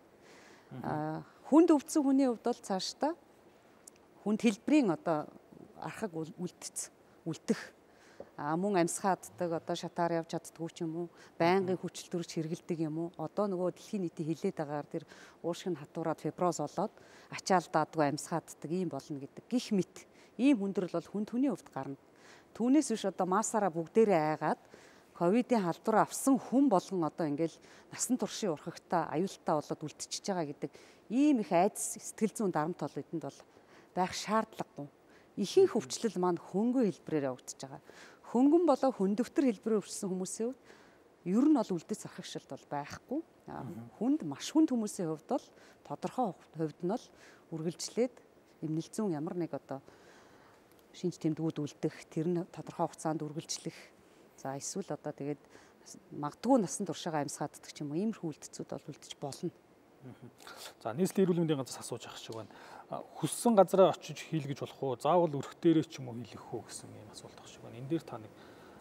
G: Хүнд өвдсөн хүний хувьд бол цаашдаа хүнд хэлбэрийн одоо архаг үлдсэн. үлдэх а мөн амьсгааддаг одоо шатаар явж чаддгүй ч юм уу байнгын хүчил төрөж хэргэлдэг юм уу одоо нөгөө дэлхийн нийтийн хилээд байгаагаар тэр уушиг нь хатуураад фиброз болоод ачаалдаадгүй амьсгааддаг ийм болно гэдэг гих мэт ийм хүндрэл бол хүн хүний хувьд гарна. Түүнээс биш одоо массаараа бүгдээрээ айгаад ковидын халдвар авсан хүн болгон одоо ингээл насан туршийн урхагтаа аюултай болоод үлдчихэж байгаа гэдэг ийм их айдас сэтгэл зүйн дарамт тол эдэнд бол байх шаардлагагүй. Ихэнх өвчлөл маань хөнгөн хэлбэрээр явагдаж байгаа. Хөнгөн болоо хөндөвтөр хэлбэрээр өвчсөн хүмүүсийн хувьд ер нь бол үлдэж зархагшилт бол байхгүй. Хүнд маш хүнд хүмүүсийн хувьд бол тодорхой хувьд нь бол үргэлжлээд эмнэлзүүн ямар нэг одоо шинж тэмдгүүд үлдэх, тэр нь тодорхой хугацаанд үргэлжлэх. За эсвэл одоо тэгээд магадгүй насан туршаагаа амьсгааддаг ч юм уу иймэрхүү үлдцүүд бол үлдэж болно.
A: За нийслэлийн эрүүл мэндийн газраас асууж ах шиг байна. Хүссэн газараа очиж хийлгэж болох уу? Заавал өрх дээрээ ч юм уу хийлгэх үү гэсэн ийм асуулт ах шиг байна. Энэ дээр та нэг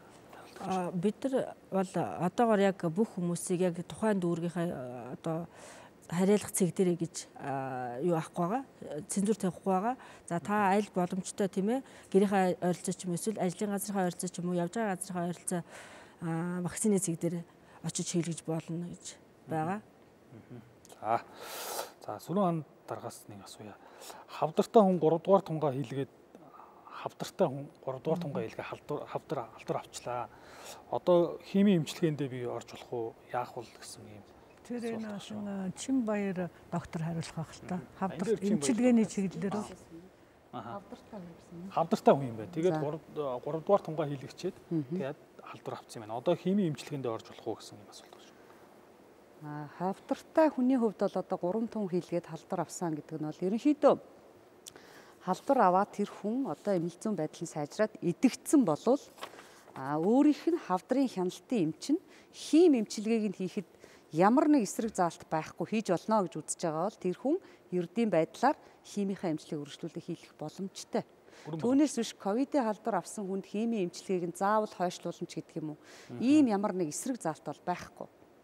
H: бид нар бол одоогоор яг бүх хүмүүсийг яг тухайн дүүргийнхаа одоо хариалах цэг дээрээ гэж юу авахгүй байгаа. Цензур тавихгүй байгаа. За та аль боломжтой тийм ээ гэрийнхаа ойролцоо ч юм эсвэл ажлын газрынхаа ойролцоо ч юм уу явж байгаа газрынхаа ойролцоо вакцины цэг дээр очиж хийлгэж болно гэж байгаа.
A: За. За сөрөн хан дараагаас нэг асууя. Хавдартай хүн гурав дугаар тунгаа хийлгээд хавдартай хүн гурав дугаар тунгаа хийлгээ халдвар хавдар халдвар авчлаа. Одоо химийн эмчилгээндээ би орж болох уу? Яах вэ гэсэн юм.
C: Тэр энэ чин баяр доктор хариулах байх л та. Хавдар эмчилгээний чиглэлээр
G: хавдартай хүн.
A: Хавдартай хүн юм байна. Тэгээд гурав дугаар тунгаа хийлгчээд тэгээд халдвар авцсан юм байна. Одоо химийн эмчилгээндээ орж болох уу гэсэн юм асуулт байна.
G: А хавдартай хүний хувьд бол одоо гурван тун хийлгээд халдвар авсан гэдэг нь бол ерөнхийдөө халдвар аваад тэр хүн одоо эмнэлзүүн байдлын сайжраад идэгдсэн болвол а өөрийнх нь хавдрын хяналтын эмч нь хим эмчилгээг нь хийхэд ямар нэг эсрэг заалт байхгүй хийж болно гэж үзэж байгаа бол тэр хүн ердийн байдлаар химийнхаа эмчилгээг үргэлжлүүлэх хийх боломжтой. Түүнээс биш ковидын халдвар авсан хүнд химийн эмчилгээг нь заавал хойшлуулна ч гэдэг юм уу. Ийм ямар нэг эсрэг заалт бол байхгүй.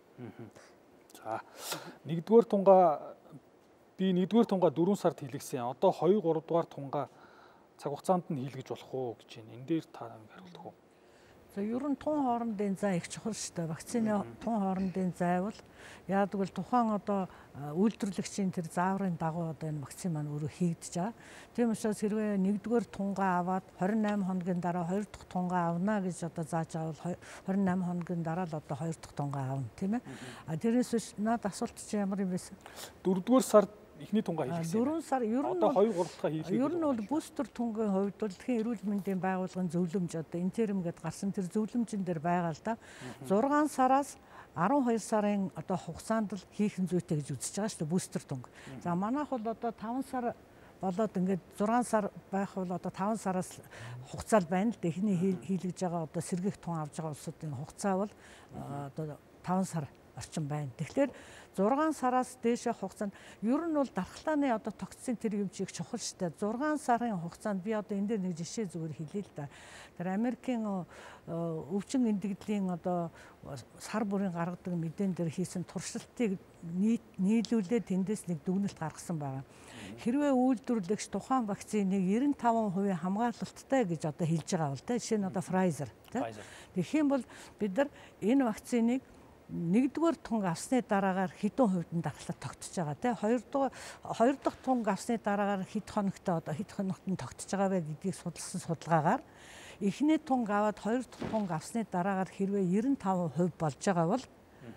A: За нэгдүгээр тунгаа би нэгдүгээр тунгаа дөрвөн сард хийлгэсэн. Одоо хоёр гурав дугаар тунгаа цаг хугацаанд нь хийлгэж болох уу гэж байна. Энэ дээр та нэг хариулах уу?
C: За ер нь тун хоорондын зай их чухал шүү дээ. Вакцины тун хоорондын зай бол яадаг бол тухайн одоо үйлдвэрлэгчийн тэр зааврын дагуу одоо энэ вакцины маань өөрөө хийгдэж байгаа. Тийм учраас хэрвээ нэгдүгээр тунгаа аваад двадцать восемь хоногийн дараа хоёр дахь тунгаа авна гэж одоо зааж байгаа бол двадцать восемь хоногийн дараа л одоо хоёр дахь тунгаа авна тийм ээ. А тэрнээс биш наад асуулт чи ямар юм бэ?
A: дөрөвдүгээр сард эхний тунгаа хийлгэсэн.
C: дөрвөн сар ер нь
A: одоо хоёр гурав дахь хийлгэх.
C: Ер нь бол бустер тунгийн хувьд бол дэлхийн эрүүл мэндийн байгууллагын зөвлөмж одоо интерм гэдээ гарсан тэр зөвлөмжин дээр байгаа л да. зургаан сараас арван хоёр сарын одоо хугацаанд л хийх зүйтэй гэж үзэж байгаа шүү дээ бустер тунг. За манайх бол одоо таван сар болоод ингээд зургаан сар байх бол одоо таван сараас хугацаа байна л да. Эхний хийлгэж байгаа одоо сэргээх тун авж байгаа улсуудын хугацаа бол одоо таван сар орчин байна. Тэгэхээр зургаан сараас дээшээ хугацаанд ер нь бол дархлааны одоо тогтсон тэр юм чиг чухал шүү дээ. зургаан сарын хугацаанд би одоо энэ дээр нэг жишээ зүгээр хэлье л да. Тэр Америкийн өвчин эндэгдлийн одоо сар бүрийн гаргадаг мэдэн дээр хийсэн туршилтыг нийлүүлээд тэндээс нэг дүгнэлт гаргасан байна. Хэрвээ үйлдвэрлэгч тухайн вакциныг девяносто пять процент хамгаалалттай гэж одоо хэлж байгаа бол тэ жишээ нь одоо Pfizer тэ. Тэгэх юм бол бид нар энэ вакциныг нэгдүгээр тунг авсны дараагаар хэдэн хувьд дархлаа тогтож байгаа тий хоёрдугаар хоёр дахь тунг авсны дараагаар хэд хоногтой одоо хэд хоногт нь тогтож байгаа вэ гэдгийг судалсан судалгаагаар эхний тунг аваад хоёр дахь тунг авсны дараагаар хэрвээ девяносто пять процент болж байгаа бол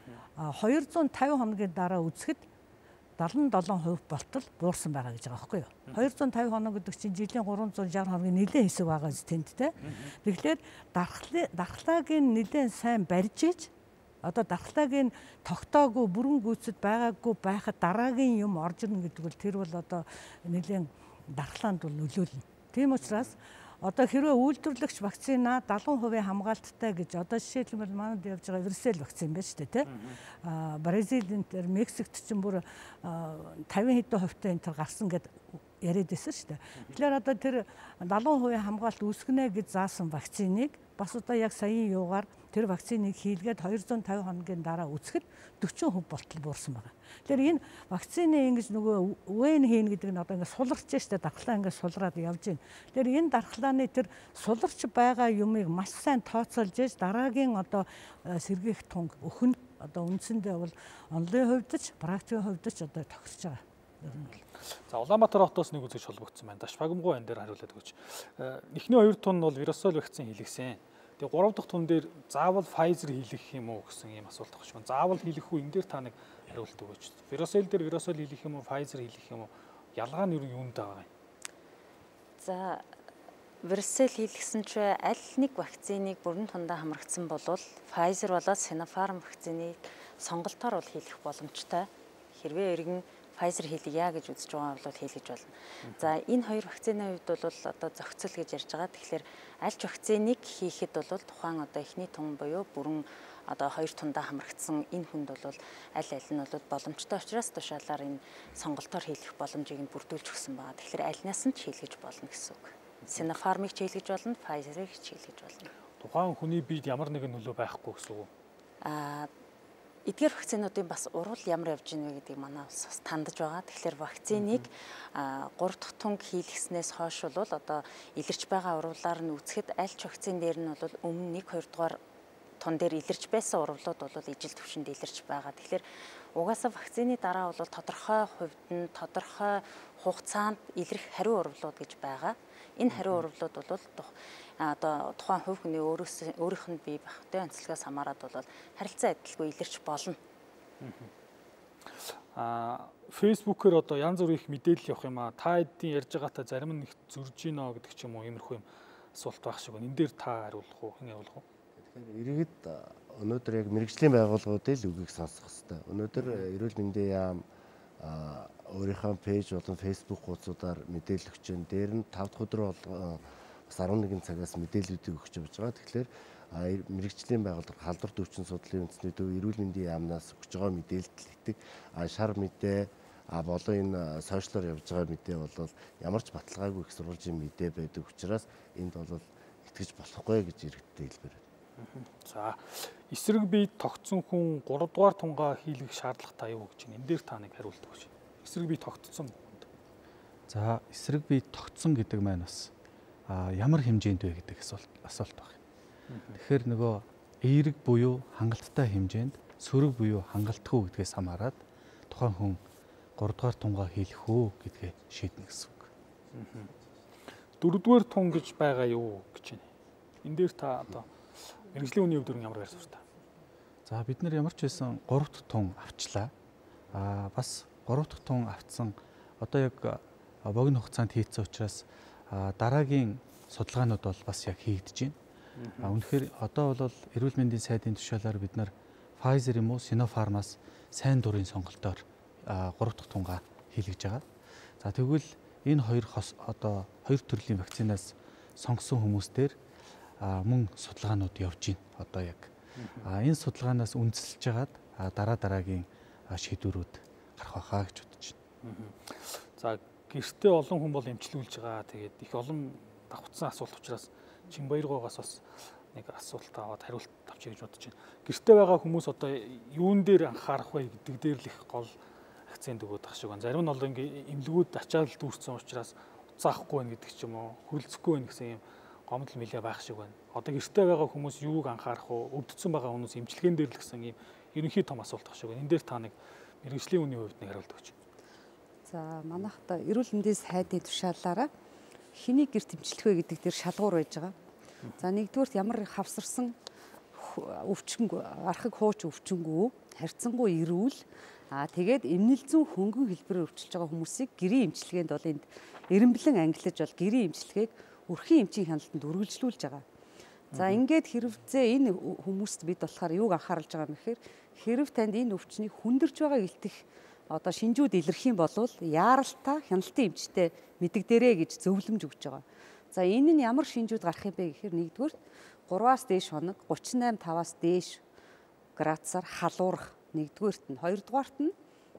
C: двести пятьдесят хоногийн дараа үзэхэд seventy-seven процент болтол буурсан байгаа гэж байгаа байхгүй юу. двести пятьдесят хоног гэдэг чинь жилийн тhree hundred sixty хоногийн нэлээд хэсэг байгаа зү тэнд тий. Тэгэхээр дархлаа дархлаагийн нэлээд сайн барьж иж одоо дархлаагийн тогтоогүй бүрэн гүйцэд байгаагүй байхад дараагийн юм орж ирнэ гэдэг бол тэр бол одоо нэлийн дархлаанд бол нөлөөлнө. Тийм учраас одоо хэрвээ үйлдвэрлэгч вакцина seventy percent хамгаалттай гэж одоо жишээлбэл манайд явж байгаа Версел вакцин байна шүү дээ тий. А Бразилийн тэр Мексикт ч бүр fifty хэдэн хувьтай энэ төр гарсан гэд яриад байсан шүү дээ. Тэгэхээр одоо тэр seventy percent хамгаалт үүсгэнэ гэж заасан вакциныг бас одоо яг саяын юугаар тэр вакциныг хийлгээд хоёр зуун тавин хоногийн дараа үзэхэд дөрвөн хувь болтол буурсан байгаа. Тэгэхээр энэ вакцины ингэж нөгөө үэн хийн гэдэг нь одоо ингэ суларч штэ дархлаа ингэ сулраад явж байна. Тэгэхээр энэ дархлааны тэр суларч байгаа юмыг маш сайн тооцоолж ээж дараагийн одоо сэргээх тунг өхөн одоо үндсэндээ бол онлын хувьд ч практикийн хувьд ч одоо тохирч байгаа.
A: За Улаанбаатар хотоос нэг үзэгч холбогдсон байна. Дашбагамгүй энэ дээр хариулаад өгөөч. Эхний хоёр тун бол вирусол вакцин хийлгэсэн. Тэгээ гурав дахь тун дээр заавал Pfizer хийлгэх юм уу гэсэн ийм асуулт багш. Заавал хийлгэх үү? Энэ дээр та нэг хариулт өгөөч. Вирусол дээр вирусол хийлгэх юм уу? Pfizer хийлгэх юм уу? Ялгаа нь юу юунд байгаа юм?
E: За вирусол хийлгэсэн ч аль нэг вакциныг бүрэн тундаа хамрагдсан болвол Pfizer болоод Sinopharm вакциныг сонголтоор бол хийлгэх боломжтой. Хэрвээ эргэн Pfizer хийлгэе гэж үзэж байгаа бол хийлгэж болно. За энэ хоёр вакцины хувьд бол одоо зохицол гэж ярьж байгаа. Тэгэхээр аль ч вакциныг хийхэд бол тухайн одоо эхний тун буюу бүрэн одоо хоёр тундаа хамрагдсан энэ хүнд бол аль аль нь бол боломжтой учраас тушаалаар энэ сонголтоор хийлгэх боломжийг нь бүрдүүлж өгсөн байгаа. Тэгэхээр альнаас нь ч хийлгэж болно гэсэн үг. Sinopharm-ыг ч хийлгэж болно, Pfizer-ыг ч хийлгэж болно.
A: Тухайн хүний биед ямар нэгэн нөлөө байхгүй гэсэн үг.
E: Аа эдгээр вакцинуудын бас урвал ямар явж ийнэ гэдгийг манай улс бас тандж байгаа. Тэгэхээр вакциныг гурав дахь тунг хийлгэснээс хойш бол одоо илэрч байгаа урвалаар нь үзэхэд аль ч вакцин дээр нь бол өмнө нэг хоёр дугаар тун дээр илэрч байсан урвалууд бол ижил түвшинд илэрч байгаа. Тэгэхээр угаасаа вакцины дараа бол тодорхой хувьд нь тодорхой хугацаанд илэрх хариу урвалууд гэж байгаа. Энэ хариу урвалууд бол одоо тухайн хувь хүний өөрөөс өөрийнх нь бие бахтай онцлогоос хамаарат бол харилцаа адилгүй илэрч болно.
A: Аа Facebook-оор одоо янз бүрийн их мэдээлэл явах юм аа. Та эдийн ярьж байгаатай зарим нь их зөрж гинэ гэдэг ч юм уу иймэрхүү юм асуулт байх шиг байна. Энэ дээр та хариулах уу? Хэн явуулах уу?
B: Тэгэхээр иргэд өнөөдөр яг мэрэгжлийн байгууллагуудын л үгийг сонсох хэрэгтэй. Өнөөдөр эрүүл мэндийн яам өөрийнхөө пэйж болон фейсбુક хуудасуудаар мэдээлэл өгч जैन. Дээр нь тав дахь өдөр бол бас арван нэгэн цагаас мэдээллүүдийг өгч явж байгаа. Тэгэхээр мэрэгжлийн байгууллага халдвар төвчин судлалын үндэсний төв эрүүл мэндийн яамнаас өгч байгаа мэдээлэл идэг. Шар мэдээ а болон энэ сошиалор явж байгаа мэдээ бол ямар ч баталгаагүй их сурвалжийн мэдээ байдаг учраас энд бол итгэж болохгүй гэж иргэдтэй хэлбэр.
A: За эсрэг бие тогтсон хүн гурав дугаар тунгаа хийлгэх шаардлагатай юу гэж байна. Энэ дээр та нэг хариулт өгөөч. Эсрэг бие тогтсон хүнд.
D: За эсрэг бие тогтсон гэдэг маань бас а ямар хэмжээнд вэ гэдэг асуулт асуулт байна. Тэгэхээр нөгөө эерэг буюу хангалттай хэмжээнд сөрөг буюу хангалтгүй гэдгээс хамаарат тухайн хүн гурав дугаар тунгаа хийлгэх үү гэдгээ шийднэ гэсэн үг.
A: дөрөвдүгээр тун гэж байгаа юу гэж байна. Энэ дээр та одоо мэрэгжлийн үний хувьд ямар байр суурьтай?
D: За бид нар ямар ч байсан гурав дахь тун авчлаа. Аа бас гурав дахь тун авцсан одоо яг богино хугацаанд хийцэн учраас дараагийн судалгаанууд бол бас яг хийгдэж байна. Үнэхээр одоо бол эрүүл мэндийн сайдын тушаалаар бид нар Pfizer юм уу Sinopharm-аас сайн дурын сонголтоор гурав дахь тунгаа хийлгэж байгаа. За тэгвэл энэ хоёр одоо хоёр төрлийн вакцинаас сонгосон хүмүүстээр мөн судалгаанууд явж байна. Одоо яг энэ судалгаанаас үндэслэж хагаад дараа дараагийн шийдвэрүүд гарах байхаа гэж бодож байна.
A: За гэртээ олон хүн бол эмчилүүлж байгаа. Тэгээд их олон давхцсан асуулт учраас Чинбаяргоогоос бас нэг асуулт аваад хариулт авчиж гэж бодож байна. Гэртээ байгаа хүмүүс одоо юун дээр анхаарах вэ гэдэг дээр л их гол акцент өгöd ах шиг байна. Зарим нь бол ингээ эмнэлгүүд ачаалал дүүрсэн учраас уцаахгүй байна гэдэг ч юм уу, хөрөлцөхгүй байна гэсэн юм гомдол мэлээ байх шиг байна. Одоо гэртээ байгаа хүмүүс юуг анхаарах вэ? Өвдсөн байгаа хүмүүс эмчилгээнд дээр л гэсэн юм ерөнхий том асуулт ах шиг байна. Энэ дээр та нэг мэрэгжлийн үний хувьд нэг хариулт өгч.
G: За манайх та эрүүл мэндийн сайдын тушаалаараа хэнийг гэрт эмчлэх вэ гэдэг дээр шалгуур байж байгаа. За нэгдүгürt ямар хавсарсан өвчнгөө архаг хууч өвчнгөө харьцангуй эрүүл аа тэгээд эмнэл зүүн хөнгөн хэлбэрээр өвчлөж байгаа хүмүүсийг гэрийн эмчилгээнд бол энд эренблэн ангилаж бол гэрийн эмчилгээг өрхийн эмчийн хяналтанд үргэлжлүүлж байгаа. За ингээд хэрвээ энэ хүмүүст бид болохоор юуг анхааралж байгаа юм гэхээр хэрв танд энэ өвчнийг хүндэрж байгааг илтгэх одоо шинжүүд илэрх юм бол яаралтай хяналтын эмчтэй мэдэгдэрээ гэж зөвлөмж өгч байгаа. За энэ нь ямар шинжүүд гарах юм бэ гэхээр нэгдүгээр гураваас дээш хоног гутрин восемь таваас дээш градусаар халуурах нэгдүгээрт нь хоёрдугаарт нь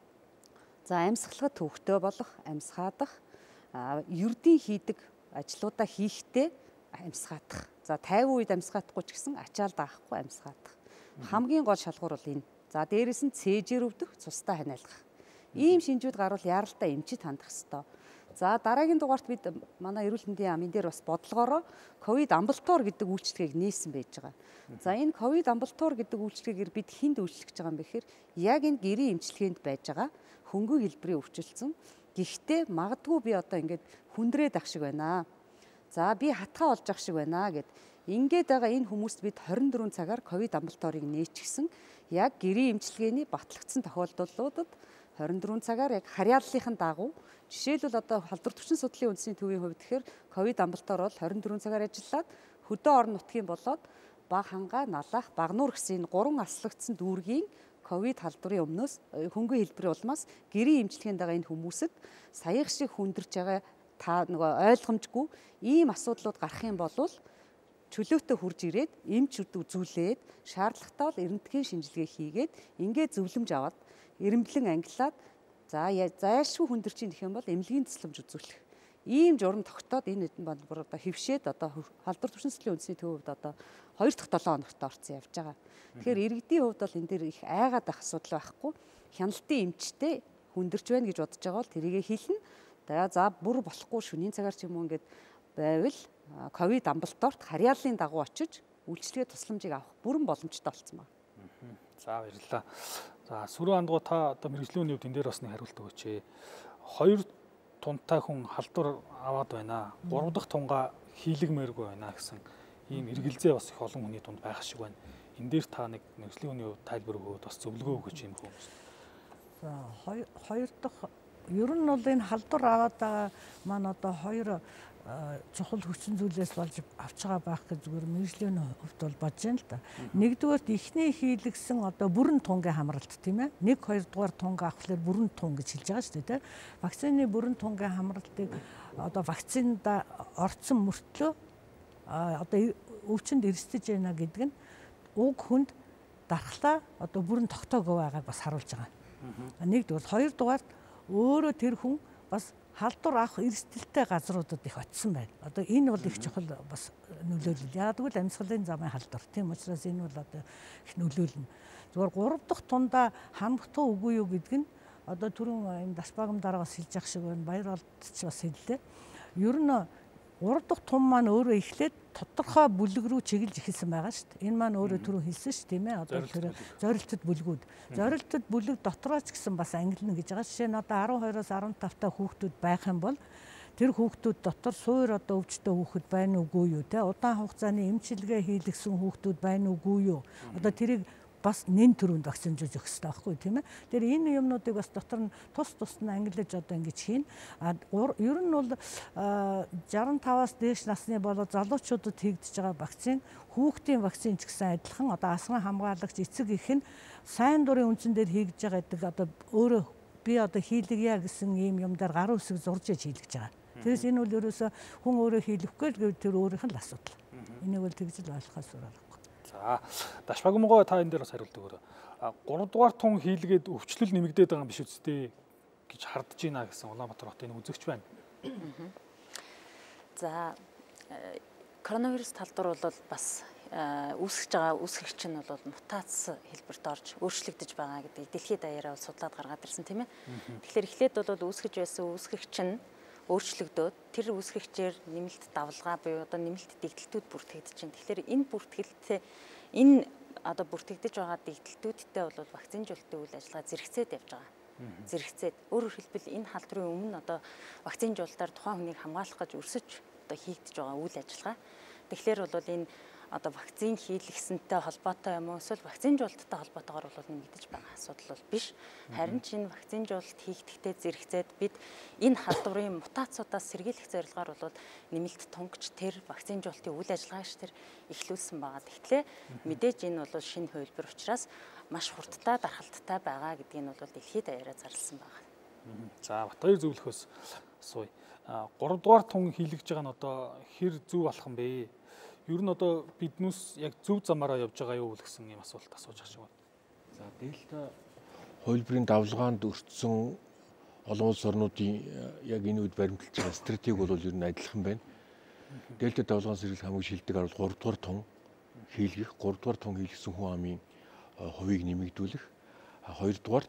G: за амьсгалахад төвөгтэй болох амьсгаадах ердийн хийдэг ажлуудаа хийхдээ амьсгаатах. За тайван үед амьсгаатахгүй ч гэсэн ачаал даахгүй амьсгаатах. Хамгийн гол шалгуур бол энэ. За дээрэс нь цээжээр өвдөх, цустай ханиалгах. Ийм шинжүүд гарвал яаралтай эмчит хандах ёстой. За дараагийн дугаарт бид манай эрүүл мэндийн яамын дээр бас бодлогоороо ковид амбулатор гэдэг үйлчилгээг нээсэн байж байгаа. За энэ ковид амбулатор гэдэг үйлчилгээгээр бид хүнд үйлчлэж байгаа юм бэхээр яг энэ гэрийн эмчилгээнд байж байгаа хөнгөн хэлбэрийн өвчлөлтсөн. Гэхдээ магадгүй би одоо ингээд хүндрээд ах шиг байна. За би хатгаа олж ах шиг байна гэд ингээд байгаа энэ хүмүүст бид хорин дөрвөн цагаар ковид амбулаторыг нээчихсэн. Яг гэрийн эмчилгээний батлагдсан тохиолдлуудад хорин дөрвөн цагаар яг харьяаллынхын дагуу жишээлбэл одоо халдвар түвшин судлалын үндэсний төвийн хувьд тэгэхээр ковид амбулатор бол хорин дөрвөн цагаар ажиллаад хөдөө орон нутгийн болоод баг хангаа, налах, багнуур гэсэн гурван аслагдсан дүүргийн ковид халдварын өмнөөс хөнгөн хэлбэрийн улмаас гэрийн эмчилгээнд байгаа энэ хүмүүсэд саяг шиг хүндэрч байгаа та нөгөө ойлгомжгүй ийм асуудлууд гарах юм бол чөлөөтэй хурж ирээд эмч үзүүлээд шаардлагатай бол эрдэнэтгийн шинжилгээ хийгээд ингээд зөвлөмж аваад эрэмблэн ангилаад за зайлшгүй хүндэрч ийн гэх юм бол эмнэлгийн тусламж үзүүлэх. Ийм журам тогтоод энэ хэдэн бол одоо хөвшөөд одоо халдвар түвшин судлалын үндэсний төвөд одоо хоёр дахь долоо хоногт орсон явж байгаа. Тэгэхээр иргэдийн хувьд бол энэ дээр их айгаад байх асуудал байхгүй. Хяналтын эмчтэй хүндэрч байна гэж бодож байгаа бол тэрийгэ хэлнэ. За бүр болохгүй шөнийн цагаар ч юм уу ингээд байвал ковид амбулаторт харьяаллын дагуу очиж үйлчлэгээ тусламжийг авах бүрэн боломжтой болсон байна.
A: За баярлалаа. За сөрөг андгуу та одоо мэрэгжлийн үеийн энэ дээр бас нэг хариулт өгөөч. Хоёр тунтай хүн халдвар аваад байна. Гурав дахь тунгаа хийлэгмээргүй байна гэсэн ийм эргэлзээ бас их олон хүний дунд байх шиг байна. Энэ дээр та нэг мэрэгжлийн үеийн тайлбар өгөөд бас зөвлөгөө өгөөч юм хүмүүс.
C: За хоёр дахь ер нь бол энэ халдвар аваад байгаа маань одоо хоёр чухал хүчин зүйлээс болж авч байгаа байх гэж зүгээр мэрэгжлийн хувьд бол бодож байна л да. Нэгдүгээрт ихний хийлгсэн одоо бүрэн тунгийн хамралт тийм ээ. Нэг хоёр дугаар тунгаа авахлаар бүрэн тун гэж хэлж байгаа шүү дээ тийм. Вакцины бүрэн тунгийн хамралтыг одоо вакцинд орцсон мөртлөө одоо өвчнөд эрсдэж байна гэдэг нь уг хүнд дархлаа одоо бүрэн тогтоогүй байгааг бас харуулж байгаа. Нэгдүгээр, хоёрдугаар өөрөө тэр хүн бас халдвар авах эрсдэлтэй газруудад их очисон байна. Одоо энэ бол их чухал бас нөлөөлөл. Яг тэгвэл амьсгалын замын халдвар. Тийм учраас энэ бол одоо их нөлөөлнө. Зүгээр гурав дахь тундаа хандах үгүй юу гэдэг нь одоо түрүүн энэ дас багам дараа бас хэлж явах шиг байна. Баяр олдч бас хэллээ. Ер нь гурав дахь тун маань өөрөө эхлээд тодорхой бүлэг рүү чиглэж эхэлсэн байгаа шүү дээ. Энэ маань өөрөө түрүү хэлсэн шүү тийм ээ. Одоо тэр зорилттой бүлгүүд. Зорилттой бүлэг дотроо ч гэсэн бас ангилна гэж байгаа. Жишээ нь одоо арван хоёроос арван тавтай хүүхдүүд байх юм бол тэр хүүхдүүд дотор суур одоо өвчтөе хүүхэд байна уугүй юу те удаан хугацааны эмчилгээ хийлгсэн хүүхдүүд байна уугүй юу. Одоо тэрийг бас нэн төрөнд вакцинжуулж өгөх хэрэгтэй байхгүй тийм ээ. Тэр энэ юмнуудыг бас дотор нь тус тус нь ангилж одоо ингэж хийн. А ер нь бол шестдесят таваас дээш насны болоод залуучуудад хийгдэж байгаа вакцин хүүхдийн вакцин ч гэсэн адилхан одоо асран хамгаалагч эцэг их нь сайн дурын үндсэн дээр хийгдэж байгаа гэдэг одоо өөрөө би одоо хийлгэе гэсэн ийм юм дээр гар үсэг зурж иж хийлгэж байгаа. Тэрээс энэ бол ерөөсө хүн өөрөө хийлгэхгүй л тэр өөрийнх нь л асуудал. Энийг бол тэгж л ойлгохоос суралцах.
A: За дашбагмгоо та энэ дээр бас хариулт өгөөрэй. гурав дугаар тун хийлгээд өвчлөл нэмэгдээд байгаа юм биш үсттэй гэж хардж байна гэсэн Улаанбаатар хотын үзэгч байна.
E: За коронавирус талдвар бол бас үүсгэж байгаа үүсгэгч нь бол мутац хэлбэрт орж өөрчлөгдөж байгаа гэдэг дэлхийд даяараа судлаад гаргаад ирсэн тийм ээ. Тэгэхээр эхлээд бол үүсгэж байсан үүсгэгч нь өөрчлөгдөөд тэр үүсгэгчээр нэмэлт давлгаа буюу одоо нэмэлт дэгдэлтүүд бүртгэгдэж байна. Тэгэхээр энэ бүртгэлтэй энэ одоо бүртгэгдэж байгаа дэгдэлтүүдтэй бол вакцинжуулалтын үйл ажиллагаа зэрэгцээд явж байгаа. Зэрэгцээд өөрөөр хэлбэл энэ халдварын өмнө одоо вакцинжуулалтаар тухайн хүнийг хамгаалах гэж өрсөж одоо хийгдэж байгаа үйл ажиллагаа. Тэгэхээр бол энэ одоо вакцин хийлгэсэнтэй холбоотой юм уу эсвэл вакцинжуулалттай холбоотойгоор бол нэгдэж байгаа асуудал бол биш. Харин ч энэ вакцинжуулалт хийгдэхдээ зэрэгцээд бид энэ халдварын мутацуудаас сэргийлэх зорилгоор бол нэмэлт тунгч тэр вакцинжуулалтын үйл ажиллагаач тэр эхлүүлсэн байгаа. Тэгэхээр мэдээж энэ бол шинэ хувилбар учраас маш хурдтай дархалттай байгаа гэдгийг нь бол дэлхийд даяараа зарласан байгаа.
A: За Батбаяр зөвлөхөөс асууя. гурав дугаар тун хийлгэж байгаа нь одоо хэр зөв болох юм бэ? Ер нь одоо биднээс яг зөв замаараа явж байгаа юу гэсэн юм асуулт асууж байгаа шиг байна.
F: За дельта хувилбарын давлгаанд өртсөн олон улс орнуудын яг энэ үед баримталж байгаа стратеги бол ер нь адилхан байна. Дельта давлгаан сэргийлэх хамгийн шилдэг арга бол гурав дахь тун хийлгэх, гурав дахь тун хийлгэсэн хүн амын хувийг нэмэгдүүлэх, хоёр дахь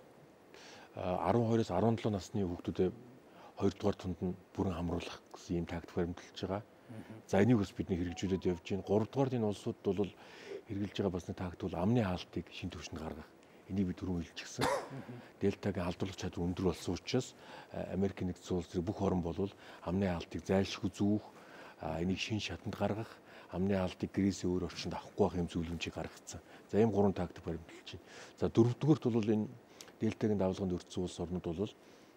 F: арван хоёроос арван долоо насны хүүхдүүдэд хоёр дахь тунд нь бүрэн хамруулах гэсэн ийм тактик баримталж байгаа. За энийг бас бидний хэрэгжүүлээд явж байна. гурав дахь энэ улсуудад бол хэрэгжилж байгаа бас нэг тактик бол амны хаалтыг шин түвшинд гаргах. Энийг би түрүүн хэлчихсэн. Дельтагийн халдварлах чадвар өндөр болсон учраас Америк нэгдсэн улсын бүх орн бол амны хаалтыг зайлшгүй зүүх, энийг шин шатанд гаргах, амны хаалтыг гэрээсээ өөр орчинд авахгүй байх юм зөвлөмжийг гаргацсан. За ийм гурван тактик баримталж байна. За дөрөвдүгээрт бол энэ дельтагийн давлгаанд өртсөн улс орнууд бол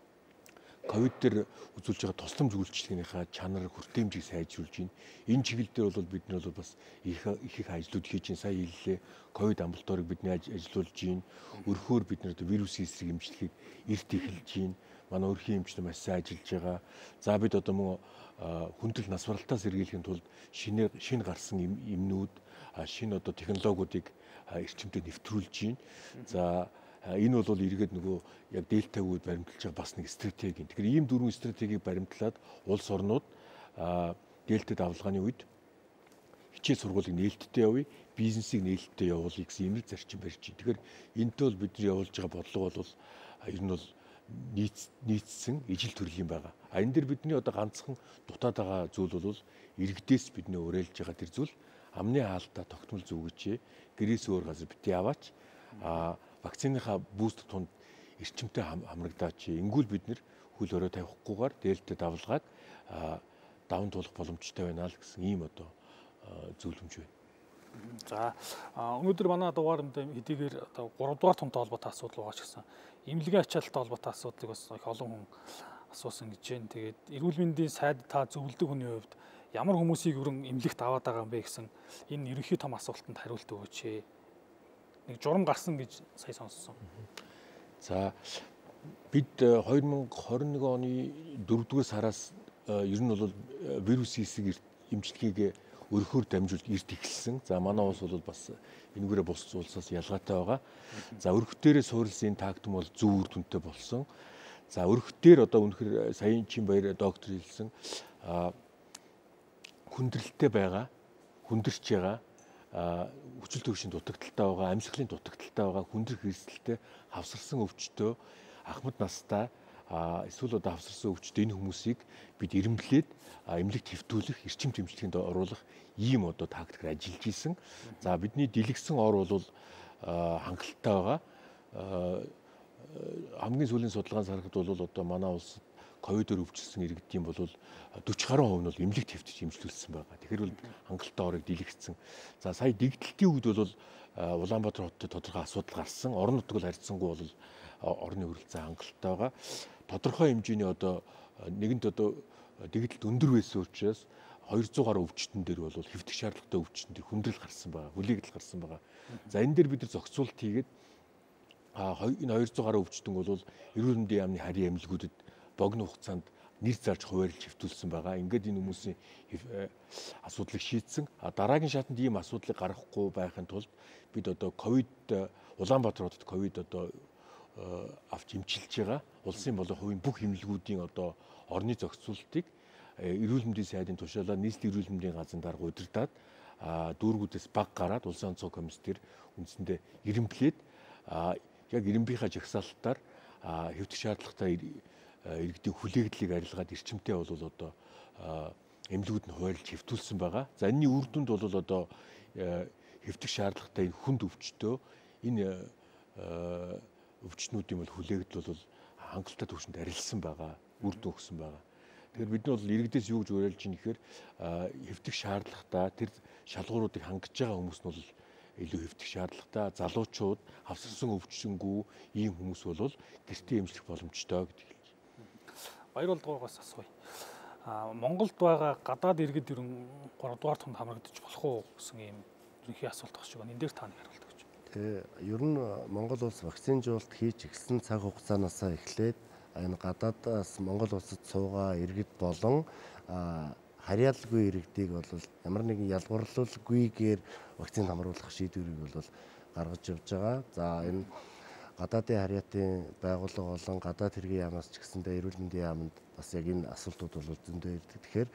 F: ковид дээр үзүүлж байгаа тусламж үйлчилгээнийхээ чанар хүртээмжийг сайжруулж байна. Энэ чиглэл дээр бол бид нар бол бас их их ажлууд хийж байна. Сая хэллээ. Ковид амбулаторыг бидний ажиллуулж байна. Өрхөөр бид нар вирусын эсрэг эмчилгээг эрт эхэлж байна. Манай өрхийн эмчнэр маш сайн ажиллаж байгаа. За бид одоо мөн хүндрэл нас баралтаа сэргийлэхийн тулд шинэ шинэ гарсан эмнүүд, шинэ одоо технологиудыг эрчимтэй нэвтрүүлж байна. За энэ бол эргээд нөгөө яг дельтаг үед баримталж байгаа бас нэг стратеги. Тэгэхээр ийм дөрвөн стратегийг баримтлаад улс орнууд дельта давлгааны үед хичээл сургуулийг нээлттэй явъя, бизнесийг нээлттэй явуулъя гэсэн имлэг зарчим барьж байна. Тэгэхээр энэтэй бол бидний явуулж байгаа бодлого бол ер нь бол нийцсэн ижил төрлийн байгаа. А энэ дэр бидний одоо ганцхан дутаад байгаа зүйл бол иргэдээс бидний уриалж байгаа тэр зүйл амны хаалтаа тогтмол зүгэж гэрээс өөр газар бити аваач. А вакциныхаа бустер тунд эрчимтэй хамрагдаач. Ингүүл бид нэр хөл өрөө тавихгүйгээр дельта давлгааг даван туулах боломжтой байна л гэсэн ийм одоо зөвлөмж байна.
A: За өнөөдөр манай дугаарнд хэдийгээр одоо гурав дугаар тунтай холбоотой асуудал байгаа ч гэсэн эмнэлгийн ачаалттай холбоотой асуудлыг бас их олон хүн асуусан гэж байна. Тэгээд эрүүл мэндийн сайд та зөвлөдөг хүний хувьд ямар хүмүүсийг өрн эмнэлэгт аваад байгаа юм бэ гэсэн энэ ерөнхий том асуултанд хариулт өгөөч. Нэг журам гарсан гэж сая сонссон.
F: За бид хоёр мянга хорин нэг оны дөрөвдүгээр сараас ер нь бол вирусын эсрэг эмчилгээг өрхөөр дамжуулж эрт эхэлсэн. За манай улс бол бас энэгээрээ бус улсаас ялгаатай байгаа. За өрх дээрээ суурилсан энэ тактик бол зөв үр дүнтэй болсон. За өрх дээр одоо үнэхээр саяын чин баяр доктор хэлсэн хүндрэлтэй байгаа, хүндэрч байгаа хүчил төвшин дутагдaltaй байгаа, амьсгалын дутагдaltaй байгаа, хүндрэх хэрэгсэлтэй хавсарсан өвчтөө ахмад настай эсвэл одоо хавсарсан өвчтөө энэ хүмүүсийг бид ирэмблээд эмнэлэгт хэвтүүлэх, эрчим тэмцлэгэнд оруулах ийм одоо тактикээр ажиллаж исэн. За бидний дэлгэсэн ор бол хангалттай байгаа. Хамгийн сүүлийн судалгаанд харахад бол одоо манай улс ковидоор өвчлсөн иргэдийн бол дөрвөн гаруй хувь нь бол эмнэлэгт хэвтэж эмчилүүлсэн байгаа. Тэгэхээр бол хангалттай орыг дэлгэцсэн. За сая дэгдэлтийн үед бол Улаанбаатар хотод тодорхой асуудал гарсан. Орон нутаг бол харьцангуй бол орны хөрөлцөө хангалттай байгаа. Тодорхой хэмжээний одоо нэгэнт одоо дэгдэлт өндөр байсан учраас хоёр зуун гаруй өвчтөн дээр бол хэвтэх шаардлагатай өвчтөн дээр хүндрэл гарсан байгаа. Хүлээгдэл гарсан байгаа. За энэ дээр бид нар зохицуулт хийгээд энэ хоёр зуун гаруй өвчтөн бол эрүүл мэндийн яамны харийн эмнэлгүүдэд богино хугацаанд нэр зарж хуваарлж хэвтүүлсэн байгаа. Ингээд энэ хүмүүсийн асуудлыг шийдсэн. А дараагийн шатанд ийм асуудлыг гаргахгүй байхын тулд бид одоо ковид Улаанбаатар хотод ковид одоо авч эмчилж байгаа. Улсын болон хувийн бүх эмнэлгүүдийн одоо орны зохицуултыг эрүүл мэндийн сайдын тушаалаар нийслэлийн эрүүл мэндийн газрын дарга удирдаад дүүргүүдээс баг гараад улсын онцгой комиссээр үндсэндээ ирэмблээд яг ирэмбийнхаа жагсаалтаар хэвтэх шаардлагатай иргэдийн хүлээгдлийг арилгаад эрчимтэй бол одоо эмнэлгүүд нь хуваарлж хэвтүүлсэн байгаа. За энэний үр дүнд бол одоо хэвтэх шаардлагатай энэ хүнд өвчтөө энэ өвчтнүүдийн бол хүлээгдэл бол хангалттай түвшинд арилсан байгаа, үр дүн өгсөн байгаа. Тэгэхээр бид нь бол иргэдээс юу гэж уриалж байна гэхээр хэвтэх шаардлагатай тэр шалгууруудыг хангаж байгаа хүмүүс нь бол илүү хэвтэх шаардлагатай, залуучууд, хавсарсан өвчсөнгүү ийм хүмүүс бол гэртээ эмчлэх боломжтой гэдэг хэлж.
A: Баяр дугаараас асууя. А Монголд байгаа гадаад иргэд ерөн гурав дугаар тунд хамрагдаж болох уу гэсэн ийм ерөнхий асуулт багш байна. Энэ дээр та нэг хариулт өгч.
B: Тэгээ ер нь Монгол улс вакцинжуулалт хийж эхэлсэн цаг хугацаанаас эхлээд энэ гадаадаас Монгол улсад суугаа иргэд болон харьяалалгүй иргэдийг бол ямар нэгэн ялгуурлалгүйгээр вакцинд хамруулах шийдвэрийг бол гаргаж явж байгаа. За энэ гадаадын харьяатын байгууллага болон гадаад хэргийн яамаас ч гэсэндээ эрүүл мэндийн яамд бас яг энэ асуултууд бол зөндөө ирдэг. Тэгэхээр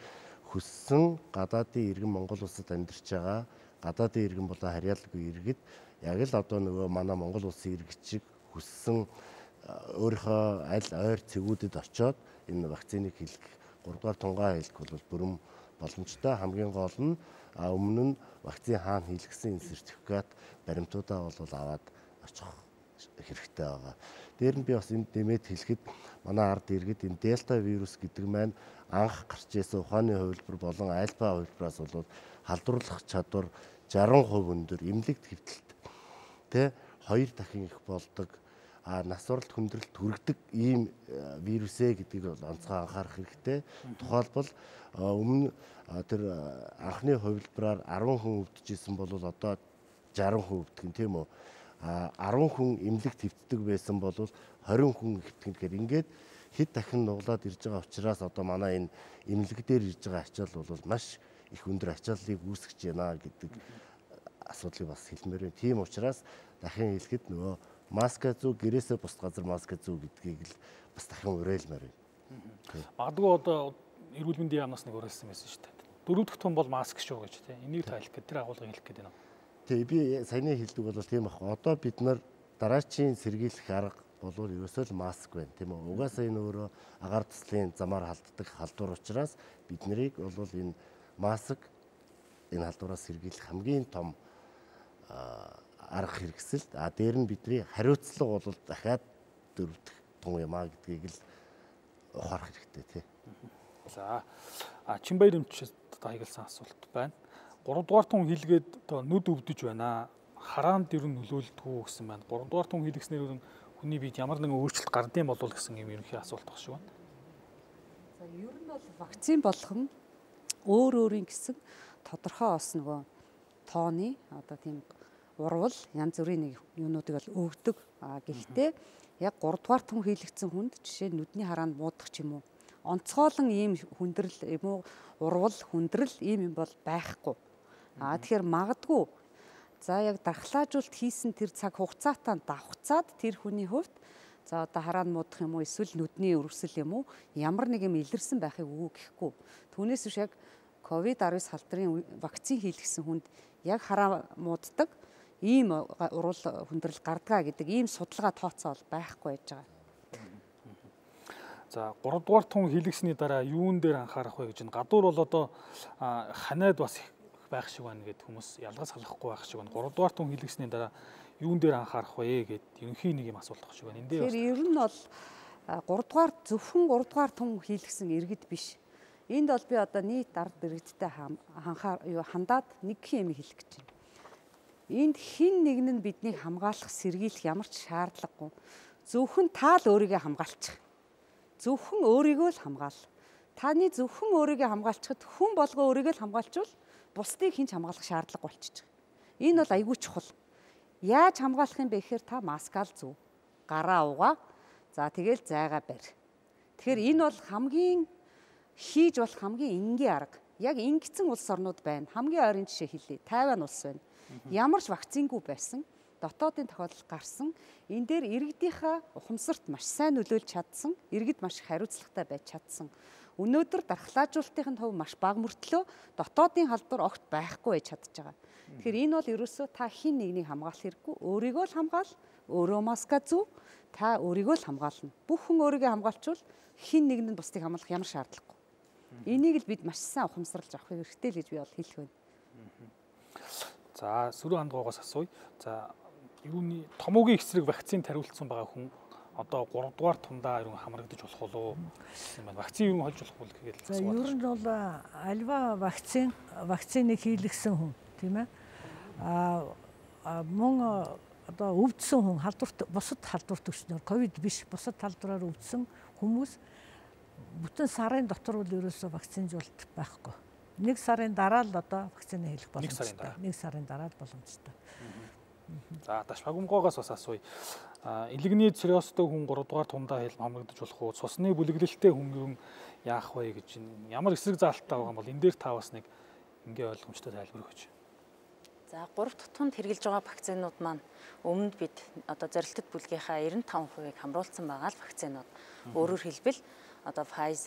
B: хүссэн гадаадын иргэн Монгол улсад амьдарч байгаа гадаадын иргэн болон харьяалалгүй иргэд яг л одоо нөгөө манай Монгол улсын иргэд шиг хүссэн өөрийнхөө аль ойр цэгүүдэд очиод энэ вакциныг хийлгэх гуравдугаар тунгаа хийлгэх бол бүрэн боломжтой. Хамгийн гол нь өмнө нь вакцин хаана хийлгэсэн энэ сертификат баримтуудаа бол аваад очих хэрэгтэй байгаа. Дээр нь би бас энд нэмээд хэлэхэд манай ард иргэд энэ дельта вирус гэдэг маань анх гарч ирсэн ухааны хувилбар болон альфа хувилбараас бол халдварлах чадвар жарган хувь өндөр, эмнэлэгт хэвтэлт тэ хоёр дахин их болдог. А нас уралт хүндрэлт хүргэдэг ийм вирусээ гэдгийг бол онцгой анхаарах хэрэгтэй. Тухайлбал өмнө тэр анхны хувилбараар арван хүн өвдөжсэн бол одоо жарган хүн өвдөх юм тийм үү? А арван хүн эмнэлэгт хэвтдэг байсан бол хорин хүн хэвтэх гэхээр ингээд хэд дахин нуглаад ирж байгаа учраас одоо манай энэ эмнэлэг дээр ирж байгаа ачаал бол маш их өндөр ачааллыг үүсгэж байна гэдэг асуудлыг бас хэлмээр байна. Тийм учраас дахин хэлэхэд нөгөө маска зүү гэрээсээ бус газар маска зүү гэдгийг л бас дахин уриалмаар байна.
A: Магадгүй одоо эрүүл мэндийн яамнаас нэг уриалсан байсан шүү дээ. Дөрөв дэх тун бол маск шүү гэж тийм. Энийг тайлах гэдэг тэр агуулгыг хэлэх гэдэг юм.
B: Тэг би саяны хэлдэг бол тийм баг. Одоо бид нар дараачийн сэргийлэх арга бол ерөөсөө л маск байна тийм үү. Угаасаа энэ өөрөө агаар туслын замаар халддаг халдвар учраас бид нарыг бол энэ маск энэ халдвараас сэргийлэх хамгийн том арга хэрэгсэл. А дээр нь бидний хариуцлага бол дахиад дөрөвдөх тун юм а гэдгийг л ухаарах хэрэгтэй тий.
A: За а Чинбаяр эмчээс хаягдсан асуулт байна. гурав дугаар тун хийлгээд одоо нүд өвдөж байна. Хараанд ер нь нөлөөлдгүү гэсэн байна. гурав дугаар тун хийлгэснээр хүний биед ямар нэгэн өөрчлөлт гардыг болов гэсэн юм ерөнхий асуулт баг шиг байна.
G: За ер нь бол вакцин болгон өөр өөрийн гэсэн тодорхой ос нөгөө тооны одоо тийм урвал янз бүрийн нэг юунуудыг бол өгдөг. А гэхдээ яг гурав дугаар тун хийлэгдсэн хүнд жишээ нь нүдний хараанд муудах ч юм уу. Онцгойлон ийм хүндрэл юм уу урвал хүндрэл ийм юм бол байхгүй. А тэгэхээр магадгүй за яг дархлаажуулт хийсэн тэр цаг хугацаатаа давхцаад тэр хүний хувьд за одоо хараанд муудах юм уу эсвэл нүдний өрөвсөл юм уу ямар нэг юм илэрсэн байхыг үгүй гэхгүй. Түүнээс биш яг ковид десятдесет халдрын вакцин хийлгэсэн хүнд яг хараа мууддаг ийм урвал хүндрэл гардгаа гэдэг ийм судалгаа тооцоо бол байхгүй байж байгаа.
A: За гурав дугаар тун хийлгэсний дараа юун дээр анхаарах вэ гэж энэ гадуур бол одоо ханаад бас байх шиг байна гэд хүмүүс ялгаж салахгүй байх шиг байна. гурав дугаар тун хийлгэсний дараа юун дээр анхаарах вэ гэд ерөнхий нэг юм асуулт баг шиг байна. Энд дээр
G: ер нь бол гурав дугаар зөвхөн гурав дугаар тун хийлгэсэн иргэд биш. Энд бол би одоо нийт ард иргэдтэй ханхаар юу хандаад нэг юм хэлэх гэж байна. Энд хин нэг нь биднийг хамгаалах, сэргийлэх ямар ч шаардлагагүй. Зөвхөн таал өөрийгөө хамгаалчих. Зөвхөн өөрийгөө л хамгаал. Таны зөвхөн өөрийгөө хамгаалчихад хүн болгоо өөрийгөө л хамгаалчвал бусдыг хинч хамгаалах шаардлага болчихж байгаа. Энэ бол айгүй чухал. Яаж хамгаалах юм бэ гэхээр та маскаал зүү. Гараа угаа. За тэгэл зайгаа барь. Тэгэхээр энэ бол хамгийн хийж болох хамгийн энгийн арга. Яг ингэсэн улс орнууд байна. Хамгийн ойрын жишээ хэлье. Тайван улс байна. Ямар ч вакцингүй байсан. Дотоодын тохиолдол гарсан. Энэ дээр иргэдийнхаа ухамсарт маш сайн нөлөөлж чадсан. Иргэд маш хариуцлагатай байж чадсан. Өнөөдөр дархлаажуулалтын төв маш бага мөртлөө дотоодын халдвар огт байхгүй байж чадж байгаа. Тэгэхээр энэ бол ерөөсөө та хин нэгнийг хамгаалах хэрэггүй. Өөрийгөө л хамгаал, өөрөө маска зүү, та өөрийгөө л хамгаална. Бүх хүн өөрийгөө хамгаалчвал хин нэгэнд нь бусдыг хамгаалах ямар шаардлагагүй. Энийг л бид маш сайн ухамсарлаж авах хэрэгтэй л гэж би бол хэлэх байна.
A: За сөрөг хандгуугаас асууя. За юуны томоогийн эсрэг вакцин тариулсан байгаа хүн одоо гурав дугаар тундаа ерөн хамрагдаж болох уу гэсэн байна. Вакцин юу холж болох вэ гэдэг
C: асуулт. За ер нь бол альва вакцин вакциныг хийлгэсэн хүн тийм ээ. А мөн одоо өвдсөн хүн халдварт бусад халдварт өчнөр ковид биш бусад халдвараар өвдсөн хүмүүс бүтэн сарын дотор бол ерөөсөө вакцинжуулалт байхгүй. Нэг сарын дараа л одоо вакцины хийх боломжтой. Нэг сарын дараа л боломжтой.
A: За Дашпагумгоогоос бас асууя. Илэгний циррозтой хүн гурав дугаар тундаа хэл хамрагдаж болох уу? Цусны бүлэглэлтэй хүн яах вэ гэж ямар эсрэг заалттай байгаа юм бол энэ дээр та бас нэг ингээ ойлгомжтой тайлбар өгөөч.
E: За гурав дахь тунд хэрэгжилж байгаа вакцинууд маань өмнөд бид одоо зорилттой бүлгийнхаа девяносто пять хувийг хамруулсан байгаа л вакцинууд. Өөрөөр хэлбэл одоо Pfizer,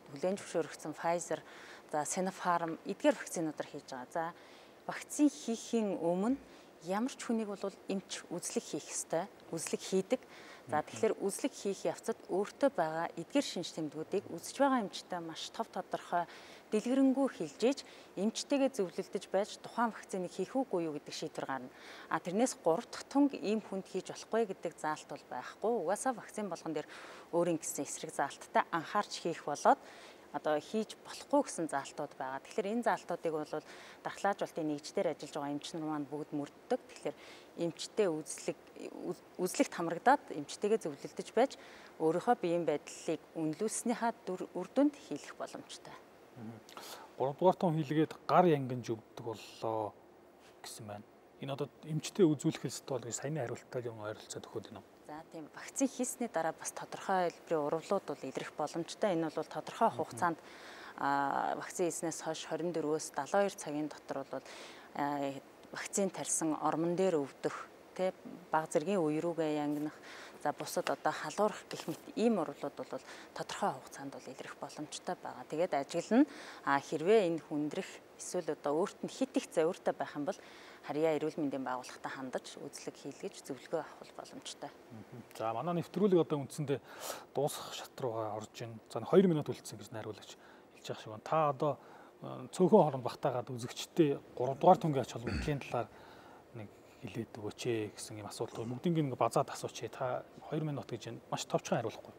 E: хүлээн зөвшөөрөгдсөн Pfizer, за Sinopharm эдгээр вакцинуудаар хийж байгаа. За вакцин хийхийн өмнө ямар ч хүнийг бол эмч үзлэг хийх ёстой, үзлэг хийдэг. За тэгэхээр үзлэг хийх явцад өөртөө байгаа эдгээр шинж тэмдгүүдийг үзэж байгаа эмчтэй маш тов тодорхой дэлгэрэнгүй хэлжээж эмчтэйгээ зөвлөлдөж байж тухайн вакциныг хийх үгүй юу гэдэг шийдвэр гарна. А тэрнээс гурав дахь тунг ийм хүнд хийж болохгүй гэдэг заалт бол байхгүй. Угаасаа вакцин болгон дээр өөрийн гэсэн эсрэг заалттай анхаарч хийх болоод одоо хийж болохгүй гэсэн заалтууд байгаа. Тэгэхээр энэ заалтуудыг бол дархлаажуулалтын нэгждэр ажиллаж байгаа эмч нар маань бүгд мөрддөг. Тэгэхээр эмчтэй үзлэг үзлэгт хамрагдаад эмчтэйгээ зөвлөлдөж байж өөрийнхөө биеийн байдлыг үнэлүүлснийхаа үр дүнд хийх боломжтой.
A: гурав дугаар тун хийлгээд гар янгинж өвддөг боллоо гэсэн байна. Энэ одоо эмчтэй үзүүлэхээс бол саяны хариулттай юм ойролцоод өгөхөд байна.
E: За тийм вакцин хийсний дараа бас тодорхой хэлбэрийн урвлууд бол илэрх боломжтой. Энэ бол тодорхой хугацаанд вакцин хийснээс хойш хорин дөрвөөс далайн хоёр цагийн дотор бол вакцин тарьсан ормон дээр өвдөх, тэ баг зэргийн үе рүүгээ янгинах, за бусад одоо халуурах гэх мэт ийм урвлууд бол тодорхой хугацаанд бол илэрх боломжтой байгаа. Тэгээд ажиглал нь хэрвээ энэ хүндрэх эсвэл одоо өөрт нь хит их завиртай байх юм бол харьяа эрүүл мэндийн байгууллагатай хандаж үзлэг хийлгэж зөвлөгөө авах боломжтой.
A: За манай нэвтрүүлэг одоо үндсэндээ дуусах шат руугаа орж байна. За хоёр минут үлдсэн гэж найруулагч хэлж байгаа шиг байна. Та одоо цөөхөн хооронд багтаагаад үзэгчтэй гурав дугаар тунгийн ач холбогдлын талаар нэг хэлээд өгөөч ээ гэсэн юм асуулт. Бүгдийг нэг базаад асууч ээ. Та хоёр минут гэж маш товчхон хариулахгүй.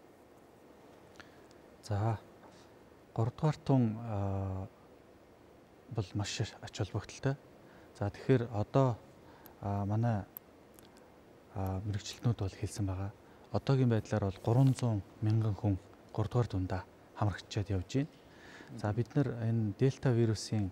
D: За гурав дугаар тун бол маш ач холбогдолтой. За тэгэхээр одоо манай мэрэгчлэнүүд бол хэлсэн байгаа. Одоогийн байдлаар бол гурван зуун мянган хүн гурав дугаар тундаа хамрагдчиад явж байна. За бид нар энэ дельта вирусын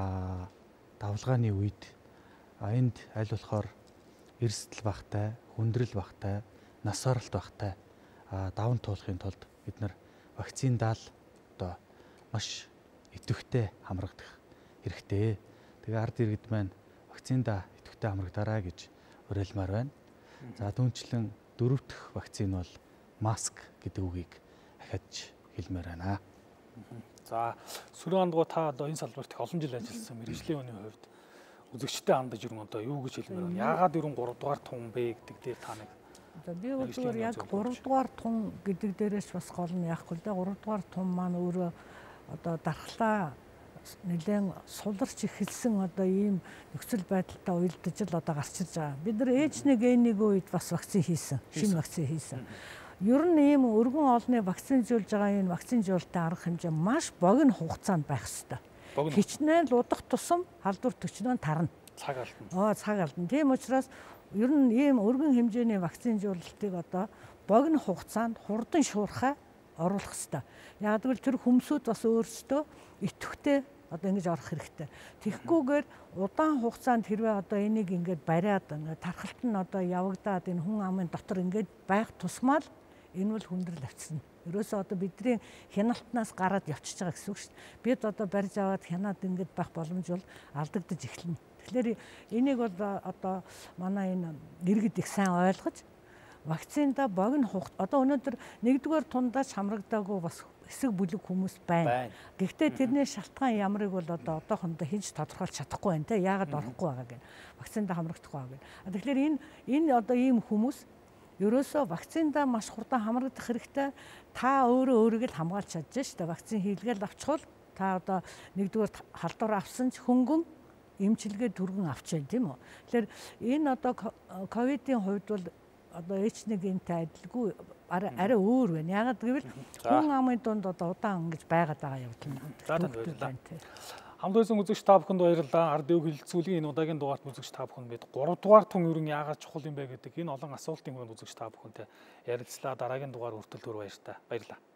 D: давлгааны үед энд аль болохоор эрсдэл багтай, хүндрэл багтай, нас оролт багтай даван туулахын тулд бид нар вакциндаал одоо маш идэвхтэй хамрагдах хэрэгтэй. Тэгээ ард иргэд маань вакциндаа идэвхтэй хамрагдаарай гэж уриалмаар байна. За түүнчлэн дөрөв дэх вакцин бол маск гэдэг үгийг ахиж хэлмээр байна.
A: За сөрөг андгуу та одоо энэ салбарт их олон жил ажилласан мэргэжлийн хүний хувьд үзэгчтэй хандаж ирэн одоо юу гэж хэлмээр байна? Яагаад ерөн гурав дугаар тун бэ гэдэг дээр та нэг
C: одоо би бол зүгээр яг гурав дугаар тун гэдэг дээрээс бас гол нь яахгүй л да гурав дугаар тун маань өөрөө одоо дархлаа нэлээд суларч эхэлсэн одоо ийм нөхцөл байдалтай уялдаж л одоо гарч ирж байгаа. Бид нар ээж нэг энийг үед бас вакцин хийсэн, шинэ вакцин хийсэн. Ер нь ийм өргөн олны вакцинжуулж байгаа энэ вакцинжуулалтын арга хэмжээ маш богино хугацаанд байх ёстой. Хичнээн л удах тусам халдвар төчнөө тарна.
A: Цаг алдна.
C: Аа цаг алдна. Тийм учраас ер нь ийм өргөн хэмжээний вакцинжуулалтыг одоо богино хугацаанд хурдан шуурхай оруулах ёстой. Яг гэвэл тэр хүмүүсүүд бас өөрсдөө идэвхтэй одоо ингэж орох хэрэгтэй. Тэгхгүйгээр удаан хугацаанд хэрвээ одоо энийг ингээд бариад ингээд тархалт нь одоо явагдаад энэ хүн амын дотор ингээд байх тусмаа л энэ бол хүндрэл авчирна. Ерөөсөө одоо бидний хяналтнаас гараад явчихж байгаа гэсэн үг шүү дээ. Бид одоо барьж аваад хянаад ингээд байх боломж бол алдагдаж эхэлнэ. Тэгэхээр энийг бол одоо манай энэ иргэд их сайн ойлгож вакцинда богино хугацаа одоо өнөөдөр нэгдүгээр тундаач хамрагдаагүй бас хэсэг бүлэг хүмүүс байна. Гэхдээ тэрний шалтгаан ямрыг бол одоо одоохондоо хинч тодорхойлж чадахгүй байна те. Яагаад орохгүй байгаа гэн. Вакцинда хамрагдахгүй байгаа гэн. Тэгэхээр энэ энэ одоо ийм хүмүүс ерөөсөө вакцинда маш хурдан хамрагдах хэрэгтэй. Та өөрөө өөрийгөө л хамгаалж чадж штэ. Вакцин хийлгээл авчихвал та одоо нэгдүгээр халдвар авсан ч хөнгөн эмчилгээ түргэн авчаал тийм үү. Тэгэхээр энэ одоо ковидын хувьд бол одоо эйч нэг энтэй адилгүй арай өөр байна. Яагаад гэвэл хүн амын дунд одоо удаан ингэж байгаад байгаа явдал нь.
A: Хамт байсан үзэгч та бүхэнд баярлалаа. Ардын хэлэлцүүлгийн энэ удаагийн дугаарт үзэгч та бүхэнд бид гурав дугаар тун ерөн яагаад чухал юм бэ гэдэг энэ олон асуултын хүрээнд үзэгч та бүхэнтэй ярилцлаа. Дараагийн дугаар хүртэл түр баярлалаа.